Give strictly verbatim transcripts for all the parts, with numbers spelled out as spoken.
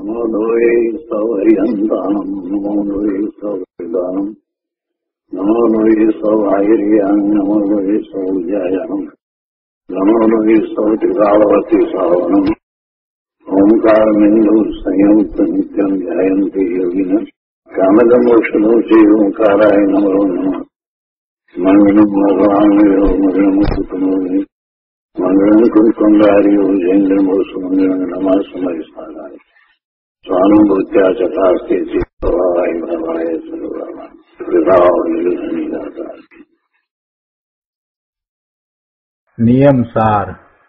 નમો દ્વૈ સૌહરિયંતાણમ નમો દ્વૈ સૌહૃદાનમ નમો દ્વૈ સૌહાર્યાન નમો દ્વૈ સૌજ્યાયમ નમો દ્વૈ સૌતિકાળવતી સાવનમ ઓંકારમિંદુ સંયુક્ત નિત્યમ ધ્યાયંતિ યોગિન કામદમોક્ષનો શ્રી ઓંકારાય નમો નમઃ મંગલમ ભગવાનયો મંગલમ કુટુંબોની મંગલમ કુંકુંડારીઓ જૈન્દ્રમો સુમંગલમ નમઃ સમય સ્નાનાય સ્વાનુભૂત્યા ચકાસ્તે ચિત્તવાય ભવાય સર્વમાં કૃપાવનિદાતા. નિયમસાર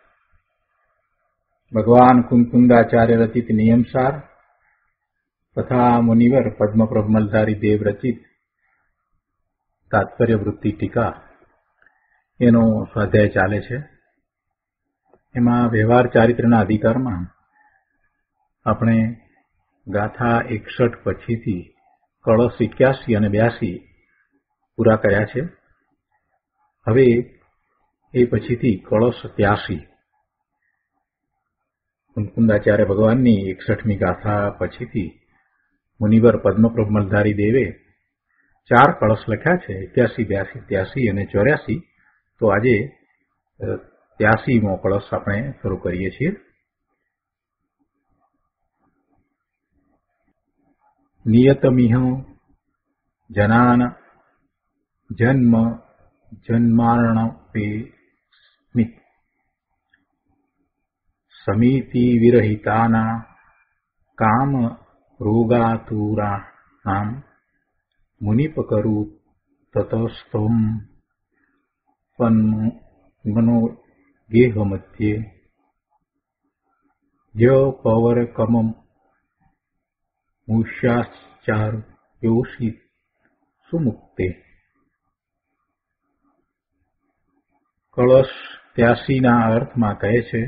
ભગવાન કુંકુંદાચાર્ય રચિત નિયમસાર તથા મુનિવર પદ્મપ્રભમલધારી દેવ રચિત તાત્પર્ય વૃત્તિ ટીકા એનો સ્વાધ્યાય ચાલે છે. એમાં વ્યવહાર ચારિત્રના અધિકારમાં આપણે ગાથા એકસઠ પછીથી કળશ એક્યાસી અને બ્યાસી પૂરા કર્યા છે. હવે એ પછીથી કળશ ત્યાસી કુંકુંદાચાર્ય ભગવાનની એકસઠમી ગાથા પછીથી મુનિવર પદ્મપ્રભમલધારી દેવે ચાર કળશ લખ્યા છે, એક્યાસી, બ્યાસી, ત્યાસી અને ચોર્યાસી. તો આજે ત્યાસીમો કળશ આપણે શરૂ કરીએ છીએ. નિયતમિહ જનાન જન્મ જન્માર્ણપે સ્મિત સમિતિ વિરહિતાના કામ રોગાતુરાણામ મુનિપકરુ તતસ્તમ મનો ગેહ મધ્યે ય પવરકમમ મુષ્યાચાર યોષિત સુમુક્તે. કળશ ત્યાસીના અર્થમાં કહે છે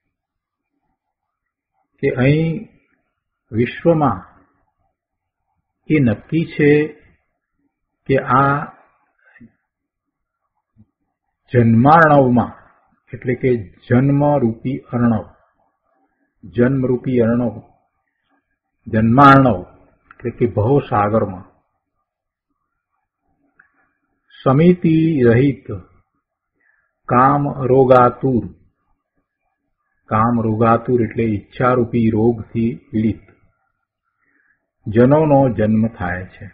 કે અહીં વિશ્વમાં એ નક્કી છે કે આ જન્માર્ણવમાં એટલે કે જન્મરૂપી અર્ણવ જન્મરૂપી અર્ણવ જન્માર્ણવ એટલે કે ભવસાગરમાં સમિતિ રહિત કામ રોગાતુર કામ રોગાતુર એટલે ઈચ્છારૂપી રોગથી પીડિત જનોનો જન્મ થાય છે.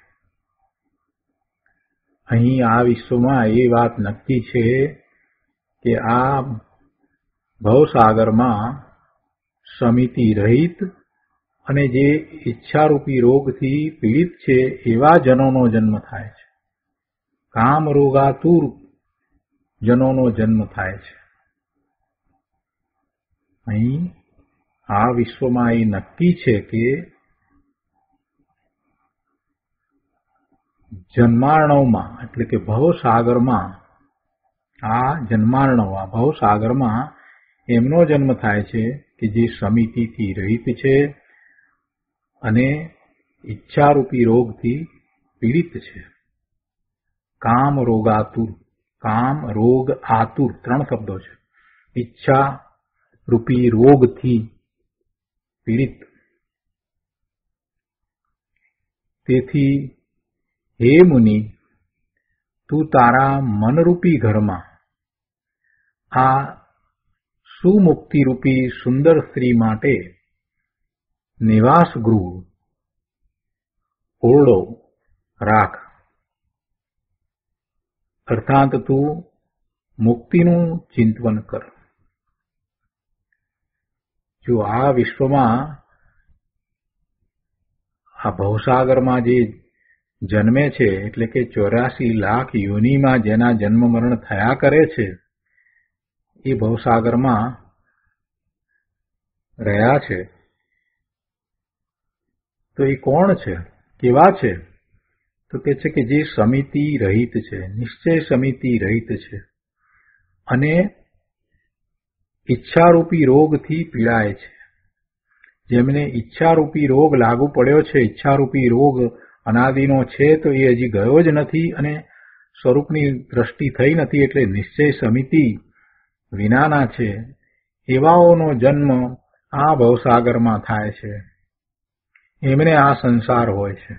અહીં આ વિશ્વમાં એ વાત નક્કી છે કે આ ભવસાગરમાં સમિતિ રહિત અને જે ઈચ્છારૂપી રોગથી પીડિત છે એવા જનોનો જન્મ થાય છે. કામ રોગાતુર જનોનો જન્મ થાય છે. અહીં આ વિશ્વમાં એ નક્કી છે કે જન્માર્ણવમાં એટલે કે ભવસાગરમાં આ જન્માર્ણવ આ ભવસાગરમાં એમનો જન્મ થાય છે કે જે સમિતિથી રહિત છે અને ઈચ્છારૂપી રોગથી પીડિત છે. કામ રોગાતુર કામ રોગ આતુર ત્રણ શબ્દો છે. ઈચ્છા રૂપી રોગથી પીડિત. તેથી હે મુનિ, તું તારા મનરૂપી ઘરમાં આ સુમુક્તિરૂપી સુંદર સ્ત્રી માટે નિવાસ ગૃહ ઓરડો રાખ. અર્થાત તું મુક્તિનું ચિંતન કર. જો આ વિશ્વમાં આ ભવસાગરમાં જે જન્મે છે એટલે કે ચોર્યાસી લાખ યોનિમાં જેના જન્મ મરણ થયા કરે છે એ ભવસાગરમાં રહ્યા છે તો એ કોણ છે, કેવા છે? તો કે છે કે જે સમિતિ રહિત છે, નિશ્ચય સમિતિ રહિત છે અને ઈચ્છારૂપી રોગથી પીડાય છે. જેમને ઈચ્છારૂપી રોગ લાગુ પડ્યો છે, ઈચ્છારૂપી રોગ અનાદિનો છે તો એ હજી ગયો જ નથી અને સ્વરૂપની દ્રષ્ટિ થઈ નથી એટલે નિશ્ચય સમિતિ વિનાના છે. એવાઓનો જન્મ આ ભવસાગરમાં થાય છે. એમને આ સંસાર હોય છે.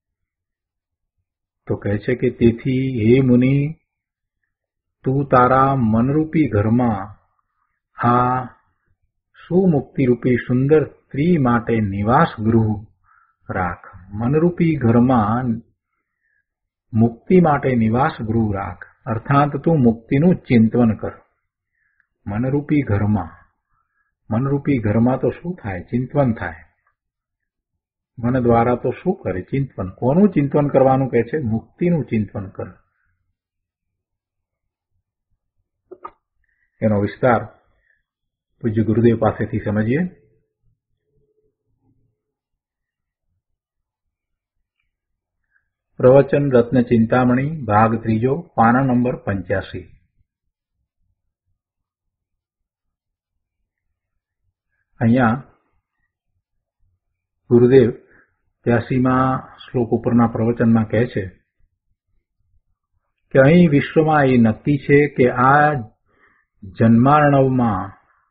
તો કહે છે કે તેથી હે મુનિ, તું તારા મનરૂપી ઘરમાં આ સુમુક્તિરૂપી સુંદર સ્ત્રી માટે નિવાસ ગૃહ રાખ. મનરૂપી ઘરમાં મુક્તિ માટે નિવાસ ગૃહ રાખ, અર્થાત તું મુક્તિનું ચિંતન કર. મનરૂપી ઘરમાં, મનરૂપી ઘરમાં તો શું થાય? ચિંતન થાય. મન દ્વારા તો શું કરે? ચિંતન. કોનું ચિંતન કરવાનું કહે છે? મુક્તિનું ચિંતન કર. એનો વિસ્તાર પૂજ્ય ગુરુદેવ પાસેથી સમજીએ. પ્રવચન રત્ન ચિંતામણી ભાગ ત્રીજો, પાના નંબર પંચ્યાસી. અહીંયા ગુરુદેવ ત્યાસીમાં શ્લોક ઉપરના પ્રવચનમાં કહે છે કે અહીં વિશ્વમાં એ નક્કી છે કે આ જન્માર્ણવમાં,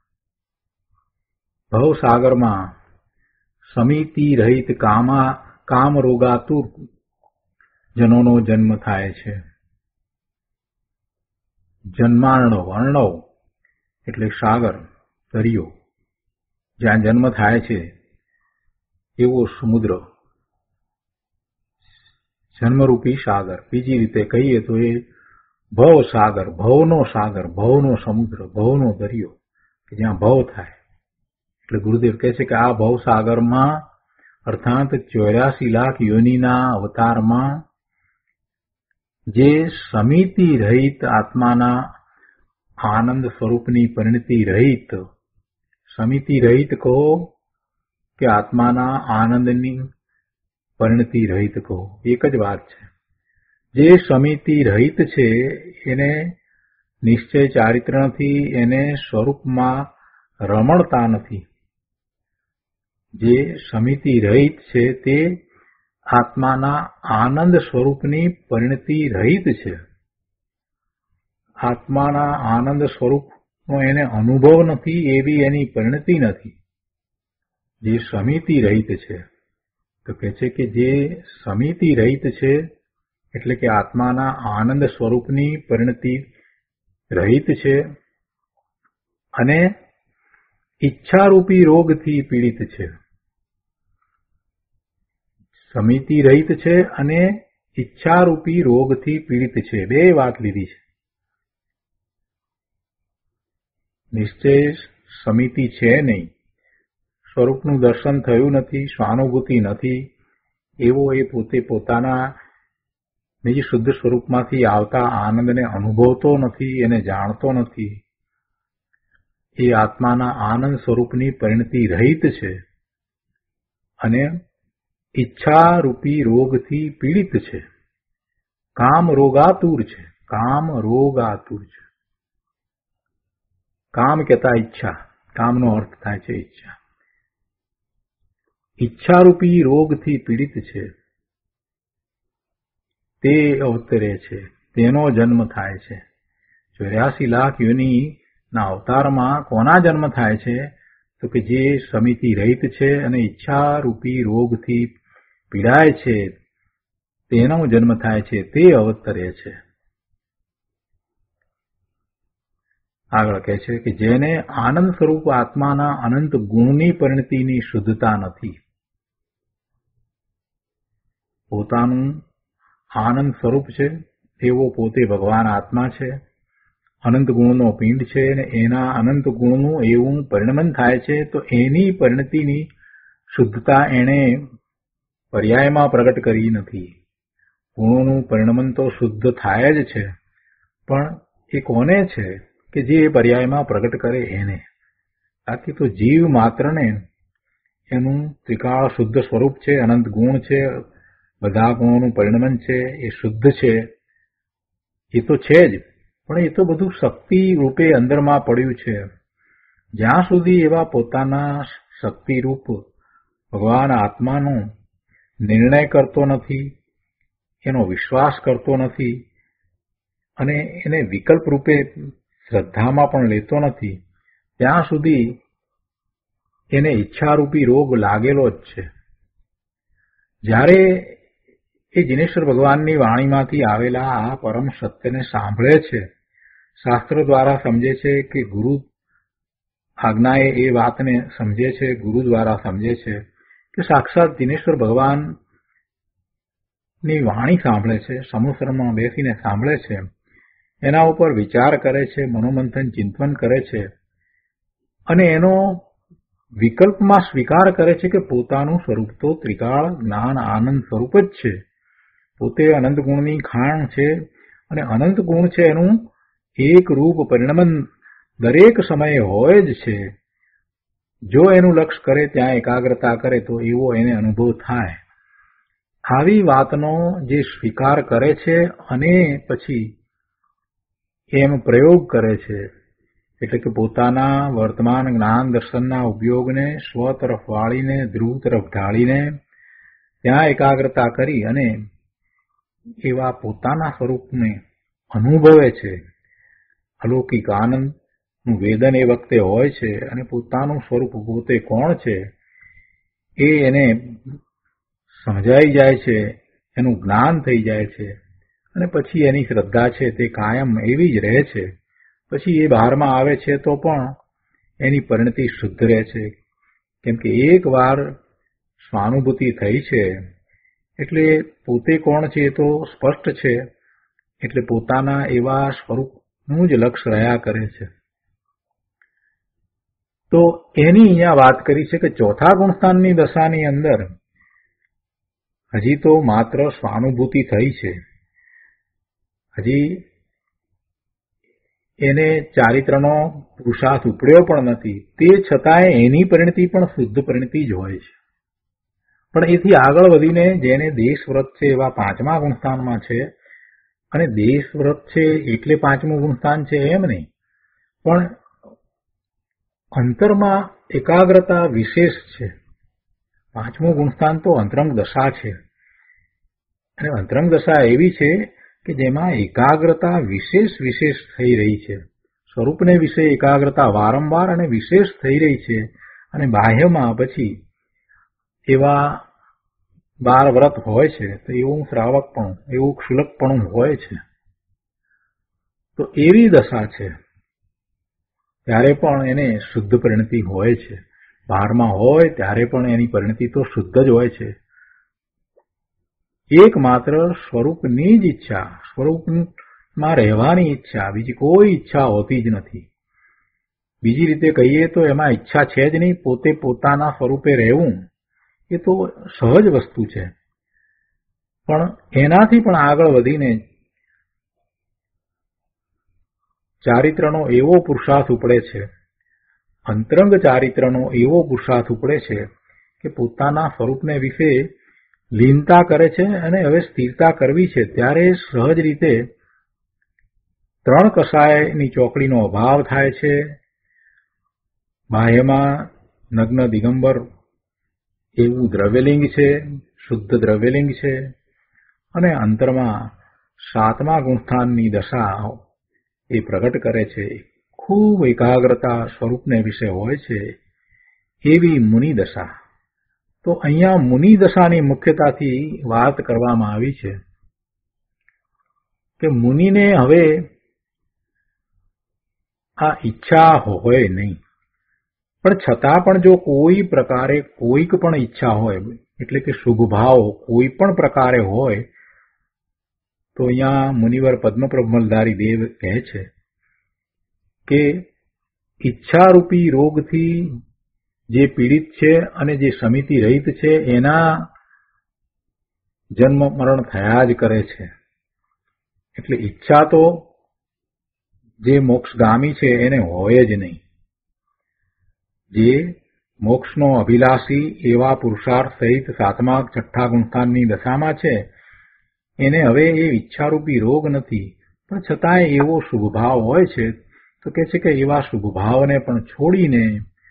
ભવસાગરમાં સમિતિ રહિત કામા કામ રોગાતુર જનોનો જન્મ થાય છે. જન્માર્ણવ, અર્ણવ એટલે સાગર, દરિયો, જ્યાં જન્મ થાય છે એવો સમુદ્ર, જન્મરૂપી સાગર. બીજી રીતે કહીએ તો એ ભવ સાગર, ભવનો સાગર, ભવનો સમુદ્ર, ભવનો દરિયો, કે જ્યાં ભવ થાય. એટલે ગુરુદેવ કહે છે કે આ ભવસાગરમાં, અર્થાત ચોર્યાસી લાખ યોનિના અવતારમાં જે સમિતિ રહિત આત્માના આનંદ સ્વરૂપની પરિણતિ રહિત, સમિતિ રહિત કહો કે આત્માના આનંદની પરિણતિ રહિત કહો, એક જ વાત છે. જે સમિતિ રહિત છે એને નિશ્ચય ચારિત્ર નથી, એને સ્વરૂપમાં રમણતા નથી. જે સમિતિ રહિત છે તે આત્માના આનંદ સ્વરૂપની પરિણતિ રહિત છે. આત્માના આનંદ સ્વરૂપનો એને અનુભવ નથી, એવી એની પરિણતિ નથી. જે સમિતિ રહિત છે, તો કહે છે કે જે સમિતિ રહિત છે એટલે કે આત્માના આનંદ સ્વરૂપની પરિણતિ રહિત છે અને ઈચ્છારૂપી રોગથી પીડિત છે. સમિતિ રહિત છે અને ઈચ્છારૂપી રોગથી પીડિત છે. બે વાત લીધી છે. નિશ્ચય સમિતિ છે નહીં, સ્વરૂપનું દર્શન થયું નથી, સ્વાનુભૂતિ નથી, એવો એ પોતે પોતાના નિજ શુદ્ધ સ્વરૂપમાંથી આવતા આનંદને અનુભવતો નથી, એને જાણતો નથી. એ આત્માના આનંદ સ્વરૂપની પરિણતિ રહિત છે અને ઈચ્છારૂપી રોગથી પીડિત છે. કામ રોગાતુર છે. કામ રોગાતુર છે. કામ કહેતા ઈચ્છા, કામનો અર્થ થાય છે ઈચ્છા. ઈચ્છારૂપી રોગથી પીડિત છે. તે અવતરે છે, તેનો જન્મ થાય છે. ચોર્યાસી લાખ યોની ના અવતારમાં કોના જન્મ થાય છે? તો કે જે સમિતિ રહિત છે અને ઈચ્છારૂપી રોગથી પીડાય છે તેનો જન્મ થાય છે, તે અવતરે છે. આગળ કહે છે કે જેને આનંદ સ્વરૂપ આત્માના અનંત ગુણની પરિણતિની શુદ્ધતા નથી. પોતાનું આનંદ સ્વરૂપ છે, એવો પોતે ભગવાન આત્મા છે, અનંત ગુણનો પિંડ છે અને એના અનંત ગુણનું એવું પરિણમન થાય છે. તો એની પરિણતિની શુદ્ધતા એણે પર્યાયમાં પ્રગટ કરી નથી. ગુણોનું પરિણમન તો શુદ્ધ થાય જ છે, પણ એ કોને છે કે જે પર્યાયમાં પ્રગટ કરે એને. બાકી તો જીવ માત્રને એનું ત્રિકાળ શુદ્ધ સ્વરૂપ છે, અનંત ગુણ છે, બધા ગુણોનું પરિણમન છે, એ શુદ્ધ છે, એ તો છે જ. પણ એ તો બધું શક્તિ રૂપે અંદરમાં પડ્યું છે. જ્યાં સુધી એવા પોતાના શક્તિરૂપ ભગવાન આત્માનો નિર્ણય કરતો નથી, એનો વિશ્વાસ કરતો નથી અને એને વિકલ્પ રૂપે શ્રદ્ધામાં પણ લેતો નથી, ત્યાં સુધી એને ઈચ્છારૂપી રોગ લાગેલો જ છે. જ્યારે એ જિનેશ્વર ભગવાનની વાણીમાંથી આવેલા આ પરમ સત્યને સાંભળે છે, શાસ્ત્રો દ્વારા સમજે છે કે ગુરુ આજ્ઞાએ એ વાતને સમજે છે, ગુરુ દ્વારા સમજે છે કે સાક્ષાત જિનેશ્વર ભગવાનની વાણી સાંભળે છે, સમુસરમાં બેસીને સાંભળે છે, એના ઉપર વિચાર કરે છે, મનોમંથન ચિંતન કરે છે અને એનો વિકલ્પમાં સ્વીકાર કરે છે કે પોતાનું સ્વરૂપ તો ત્રિકાળ જ્ઞાન આનંદ સ્વરૂપ જ છે, પોતે અનંત ગુણની ખાણ છે અને અનંત ગુણ છે એનું એક રૂપ પરિણમન દરેક સમયે હોય જ છે. જો એનું લક્ષ્ય કરે ત્યાં એકાગ્રતા કરે તો એવો એને અનુભવ થાય. આવી વાતનો જે સ્વીકાર કરે છે અને પછી એમ પ્રયોગ કરે છે, એટલે કે પોતાના વર્તમાન જ્ઞાન દર્શનના ઉપયોગને સ્વ તરફ વાળીને ધ્રુવ તરફ ઢાળીને ત્યાં એકાગ્રતા કરી અને એવા પોતાના સ્વરૂપને અનુભવે છે. અલૌકિક આનંદનું વેદન એ વખતે હોય છે અને પોતાનું સ્વરૂપ પોતે કોણ છે એ એને સમજાઈ જાય છે, એનું જ્ઞાન થઈ જાય છે અને પછી એની શ્રદ્ધા છે તે કાયમ એવી જ રહે છે. પછી એ બહારમાં આવે છે તો પણ એની પરિણતિ શુદ્ધ રહે છે, કેમ કે એક વાર સ્વાનુભૂતિ થઈ છે એટલે પોતે કોણ છે એ તો સ્પષ્ટ છે, એટલે પોતાના એવા સ્વરૂપનું જ લક્ષ્ય રહ્યા કરે છે. તો એની અહીંયા વાત કરી છે કે ચોથા ગુણસ્થાનની દશાની અંદર હજી તો માત્ર સ્વાનુભૂતિ થઈ છે, હજી એને ચારિત્રનો પુરુષાર્થ ઉપડ્યો પણ નથી, તે છતાંય એની પરિણતિ પણ શુદ્ધ પરિણતિ જ હોય છે. પણ એથી આગળ વધીને જેને દેશવ્રત છે એવા પાંચમા ગુણસ્થાનમાં છે, અને દેશવ્રત છે એટલે પાંચમું ગુણસ્થાન છે એમ નહીં, પણ અંતરમાં એકાગ્રતા વિશેષ છે. પાંચમું ગુણસ્થાન તો અંતરંગ દશા છે અને અંતરંગ દશા એવી છે કે જેમાં એકાગ્રતા વિશેષ વિશેષ થઈ રહી છે, સ્વરૂપને વિશે એકાગ્રતા વારંવાર અને વિશેષ થઈ રહી છે અને બાહ્યમાં પછી એવા બાર વ્રત હોય છે તો એવું શ્રાવકપણું, એવું ક્ષુલકપણું હોય છે. તો એવી દશા છે ત્યારે પણ એને શુદ્ધ પરિણતિ હોય છે, બહારમાં હોય ત્યારે પણ એની પરિણતિ તો શુદ્ધ જ હોય છે. એકમાત્ર સ્વરૂપની જ ઈચ્છા, સ્વરૂપમાં રહેવાની ઈચ્છા, બીજી કોઈ ઈચ્છા હોતી જ નથી. બીજી રીતે કહીએ તો એમાં ઈચ્છા છે જ નહીં. પોતે પોતાના સ્વરૂપે રહેવું એ તો સહજ વસ્તુ છે, પણ એનાથી પણ આગળ વધીને ચારિત્રનો એવો પુરુષાર્થ ઉપડે છે, અંતરંગ ચારિત્રનો એવો પુરુષાર્થ ઉપડે છે કે પોતાના સ્વરૂપને વિશે લીનતા કરે છે અને હવે સ્થિરતા કરવી છે. ત્યારે સહજ રીતે ત્રણ કસાયની ચોકડીનો અભાવ થાય છે. બાહ્યમાં નગ્ન દિગંબર એવું દ્રવ્યલિંગ છે, શુદ્ધ દ્રવ્યલિંગ છે, અને અંતરમાં સાતમા ગુણસ્થાનની દશા એ પ્રગટ કરે છે. ખૂબ એકાગ્રતા સ્વરૂપને વિશે હોય છે એવી મુનિ દશા. તો અહીંયા મુનિ દશાની મુખ્યતાથી વાત કરવામાં આવી છે કે મુનિને હવે આ ઈચ્છા હોય નહીં, પણ છતાં પણ જો કોઈ પ્રકારે કોઈક પણ ઈચ્છા હોય, એટલે કે શુભ ભાવ કોઈ પણ પ્રકારે હોય, તો અહીંયા મુનિવર પદ્મપ્રભમલધારી દેવ કહે છે કે ઈચ્છારૂપી રોગથી જે પીડિત છે અને જે સમિતિ રહિત છે એના જન્મ મરણ થયા જ કરે છે. એટલે ઈચ્છા તો જે મોક્ષગામી છે એને હોય જ નહીં. જે મોક્ષનો અભિલાષી એવા પુરુષાર્થ સહિત સાતમા છઠ્ઠા ગુણસ્થાનની દશામાં છે એને હવે એ ઈચ્છારૂપી રોગ નથી, પણ છતાંય એવો શુભભાવ હોય છે. તો કહે છે કે એવા શુભભાવને પણ છોડીને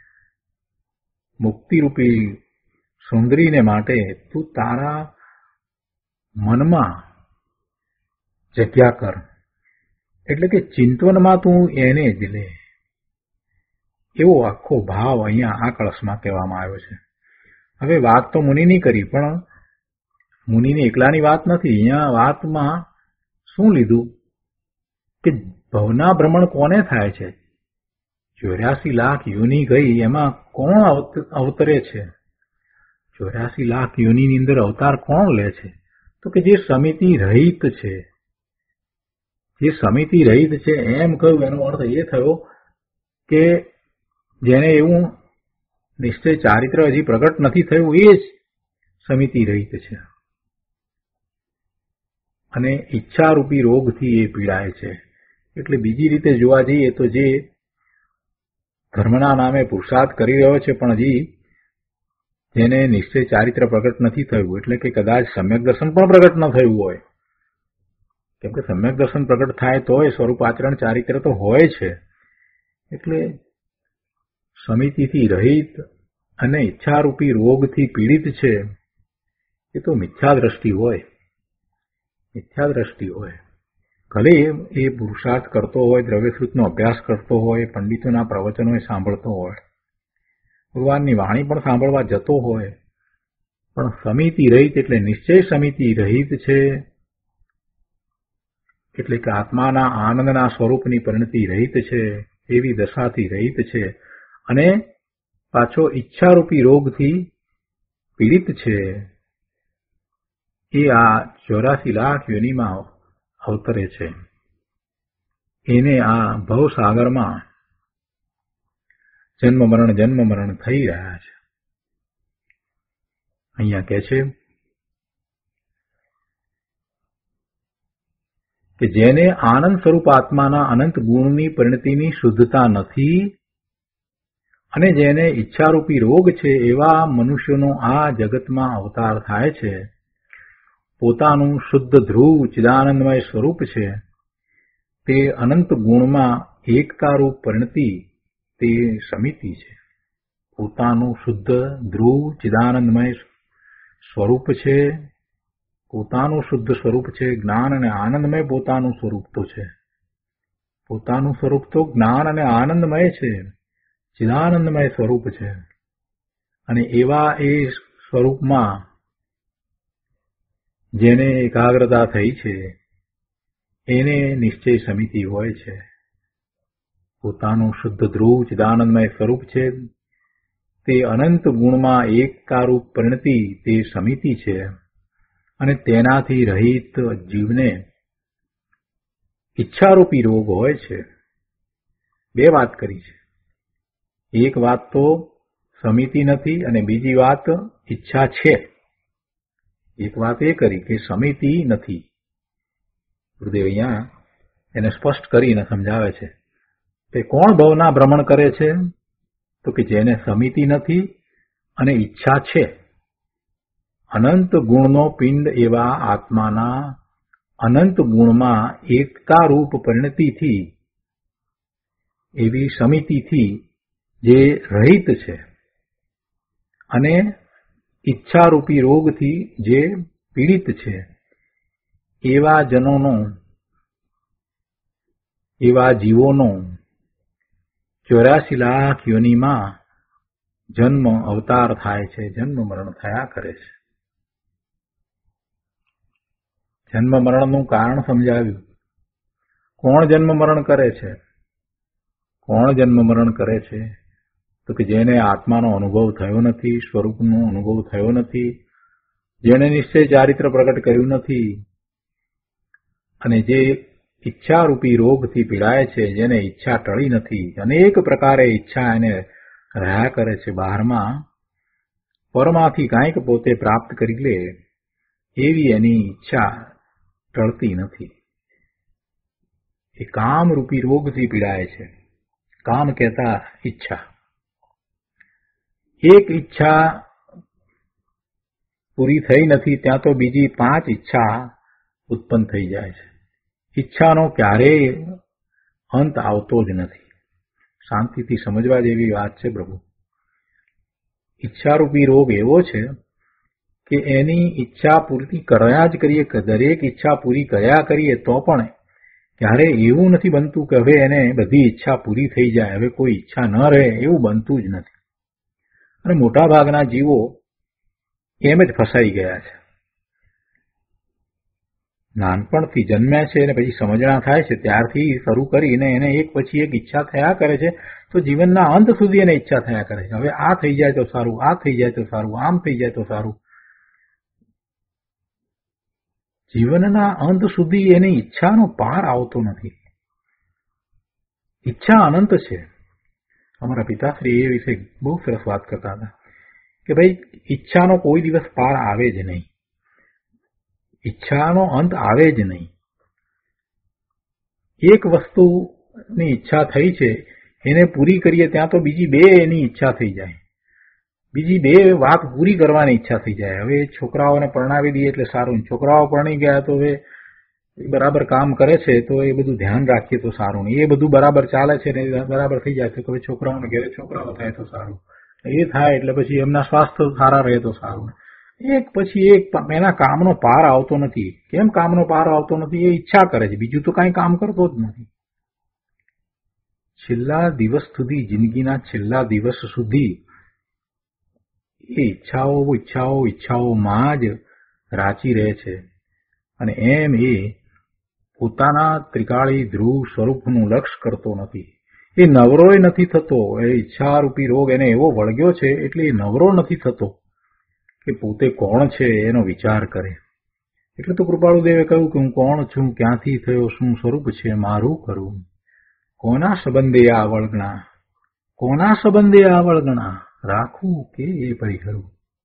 મુક્તિરૂપી સુંદરીને માટે તું તારા મનમાં જગ્યા કર, એટલે કે ચિંતવનમાં તું એને જ લે. એવો આખો ભાવ અહીંયા આ કળશમાં કહેવામાં આવ્યો છે. હવે વાત તો મુનિની કરી, પણ મુનિની એકલાની વાત નથી. અહીંયા વાતમાં શું લીધું કે ભવના ભ્રમણ કોને થાય છે? ચોર્યાસી લાખ યોની ગઈ, એમાં કોણ અવતરે છે? ચોર્યાસી લાખ યોનીની અંદર અવતાર કોણ લે છે? તો કે જે સમિતિ રહિત છે. જે સમિતિ રહિત છે એમ કહ્યું, એનો અર્થ એ થયો કે જેને એવું નિશ્ચય ચારિત્ર હજી પ્રગટ નથી થયું એ જ સમિતિ રહિત છે. અને ઈચ્છારૂપી રોગથી એ પીડાય છે. એટલે બીજી રીતે જોવા જઈએ તો જે ધર્મના નામે પુરુષાર્થ કરી રહ્યો છે પણ હજી જેને નિશ્ચય ચારિત્ર પ્રગટ નથી થયું, એટલે કે કદાચ સમ્યક દર્શન પણ પ્રગટ ન થયું હોય, કેમ કે સમ્યક દર્શન પ્રગટ થાય તો સ્વરૂપ આચરણ ચારિત્ર તો હોય છે. એટલે સમિતિથી રહિત અને ઈચ્છારૂપી રોગથી પીડિત છે એ તો મિથ્યા દ્રષ્ટિ હોય. મિથ્યા દ્રષ્ટિ હોય. ભલે એ પુરુષાર્થ કરતો હોય, દ્રવ્યશ્રુતનો અભ્યાસ કરતો હોય, પંડિતોના પ્રવચનો સાંભળતો હોય, ભગવાનની વાણી પણ સાંભળવા જતો હોય, પણ સમિતિ રહિત એટલે નિશ્ચય સમિતિ રહિત છે. એટલે કે આત્માના આનંદના સ્વરૂપની પરિણતિ રહિત છે, એવી દશાથી રહિત છે અને પાછો ઈચ્છારૂપી રોગથી પીડિત છે. એ આ ચોરાસી લાખ યોનીમાં અવતરે છે. એને આ ભવસાગરમાં જન્મ મરણ જન્મ મરણ થઈ રહ્યા છે. અહીંયા કહે છે કે જેને આનંદ સ્વરૂપ આત્માના અનંત ગુણની પરિણતિની શુદ્ધતા નથી અને જેને ઈચ્છારૂપી રોગ છે એવા મનુષ્યોનો આ જગતમાં અવતાર થાય છે. પોતાનું શુદ્ધ ધ્રુવ ચિદાનંદમય સ્વરૂપ છે તે અનંત ગુણમાં એકતારૂપ પરિણતિ તે સમિતિ છે. પોતાનું શુદ્ધ ધ્રુવ ચિદાનંદમય સ્વરૂપ છે, પોતાનું શુદ્ધ સ્વરૂપ છે, જ્ઞાન અને આનંદમય પોતાનું સ્વરૂપ તો છે. પોતાનું સ્વરૂપ તો જ્ઞાન અને આનંદમય છે, ચિદાનંદમય સ્વરૂપ છે. અને એવા એ સ્વરૂપમાં જેને એકાગ્રતા થઈ છે એને નિશ્ચય સમિતિ હોય છે. પોતાનું શુદ્ધ ધ્રુવ ચિદાનંદમય સ્વરૂપ છે તે અનંત ગુણમાં એકતારૂપ પરિણતિ તે સમિતિ છે. અને તેનાથી રહિત જીવને ઈચ્છારૂપી રોગ હોય છે. બે વાત કરી છે. એક વાત તો સમિતિ નથી અને બીજી વાત ઈચ્છા છે. એક વાત એ કરી કે સમિતિ નથી. ગુરુદેવ અહીંયા એને સ્પષ્ટ કરીને સમજાવે છે કે કોણ ભવના ભ્રમણ કરે છે? તો કે જેને સમિતિ નથી અને ઈચ્છા છે. અનંત ગુણનો પિંડ એવા આત્માના અનંત ગુણમાં એકતારૂપ પરિણતિથી એવી સમિતિથી જે રહિત છે અને ઈચ્છારૂપી રોગથી જે પીડિત છે એવા જનોનો, એવા જીવોનો ચોર્યાસી લાખ યોનીમાં જન્મ અવતાર થાય છે, જન્મ મરણ થયા કરે છે. જન્મ મરણનું કારણ સમજાવ્યું. કોણ જન્મ મરણ કરે છે? કોણ જન્મ મરણ કરે છે? તો કે જેને આત્માનો અનુભવ થયો નથી, સ્વરૂપનો અનુભવ થયો નથી, જેને નિશ્ચય ચારિત્ર પ્રગટ કર્યું નથી અને જે ઈચ્છારૂપી રોગથી પીડાય છે, જેને ઈચ્છા ટળી નથી, અનેક પ્રકારે ઈચ્છા એને રહ્યા કરે છે. બહારમાં પરમાંથી કાંઈક પોતે પ્રાપ્ત કરી લે એવી એની ઈચ્છા ટળતી નથી. એ કામરૂપી રોગથી પીડાય છે. કામ કહેતા ઈચ્છા. એક ઈચ્છા પૂરી થઈ નથી ત્યાં તો બીજી પાંચ ઈચ્છા ઉત્પન્ન થઈ જાય છે. ઈચ્છાનો ક્યારેય અંત આવતો જ નથી. શાંતિથી સમજવા જેવી વાત છે પ્રભુ. ઈચ્છારૂપી રોગ એવો છે કે એની ઈચ્છા પૂરી કર્યા જ કરીએ, દરેક ઈચ્છા પૂરી કર્યા કરીએ તો પણ ક્યારેય એવું નથી બનતું કે હવે એને બધી ઈચ્છા પૂરી થઈ જાય, હવે કોઈ ઈચ્છા ન રહે, એવું બનતું જ નથી. અને મોટા ભાગના જીવો એમ જ ફસાઈ ગયા છે. નાનપણથી જન્મ્યા છે અને પછી સમજણા થાય છે ત્યારથી શરૂ કરીને એને એક પછી એક ઈચ્છા થયા કરે છે, તો જીવનના અંત સુધી એને ઈચ્છા થયા કરે છે. હવે આ થઈ જાય તો સારું, આ થઈ જાય તો સારું, આમ થઈ જાય તો સારું. જીવનના અંત સુધી એની ઈચ્છાનો પાર આવતો નથી. ઈચ્છા અનંત છે. અમારા પિતાશ્રી એ વિશે બહુ સરસ વાત કરતા હતા કે ભાઈ ઈચ્છાનો કોઈ દિવસ પાર આવે જ નહીં, ઈચ્છાનો અંત આવે જ નહીં. એક વસ્તુની ઈચ્છા થઈ છે એને પૂરી કરીએ ત્યાં તો બીજી બે એની ઈચ્છા થઈ જાય, બીજી બે વાત પૂરી કરવાની ઈચ્છા થઈ જાય. હવે છોકરાઓને પરણાવી દઈએ એટલે સારું, છોકરાઓ પરણી ગયા તો હવે બરાબર કામ કરે છે તો એ બધું ધ્યાન રાખીએ તો સારું, એ બધું બરાબર ચાલે છે ને બરાબર થઈ જાય તો હવે છોકરાઓને ઘરે છોકરાઓ થાય તો સારું, એ થાય એટલે પછી એમના સ્વાસ્થ્ય સારા રહે તો સારું. એક પછી એક એના કામનો પાર આવતો નથી. કેમ કામનો પાર આવતો નથી? એ ઈચ્છા કરે છે, બીજું તો કાંઈ કામ કરતો જ નથી. છેલ્લા દિવસ સુધી, જિંદગીના છેલ્લા દિવસ સુધી એ ઈચ્છાઓ ઈચ્છાઓ ઈચ્છાઓમાં જ રાચી રહે છે અને એમ એ પોતાના ત્રિકાળી ધ્રુવ સ્વરૂપનું લક્ષ્ય કરતો નથી. એ નવરોય નથી થતો. એ ઈચ્છારૂપી રોગ એને એવો વળગ્યો છે એટલે એ નવરો નથી થતો કે પોતે કોણ છે એનો વિચાર કરે. એટલે તો કૃપાળુદેવે કહ્યું કે હું કોણ છું, ક્યાંથી થયો, શું સ્વરૂપ છે મારું કરું, કોના સંબંધે આ વળગણા, કોના સંબંધે આ વળગણા, રાખવું કે એ પરિહરું.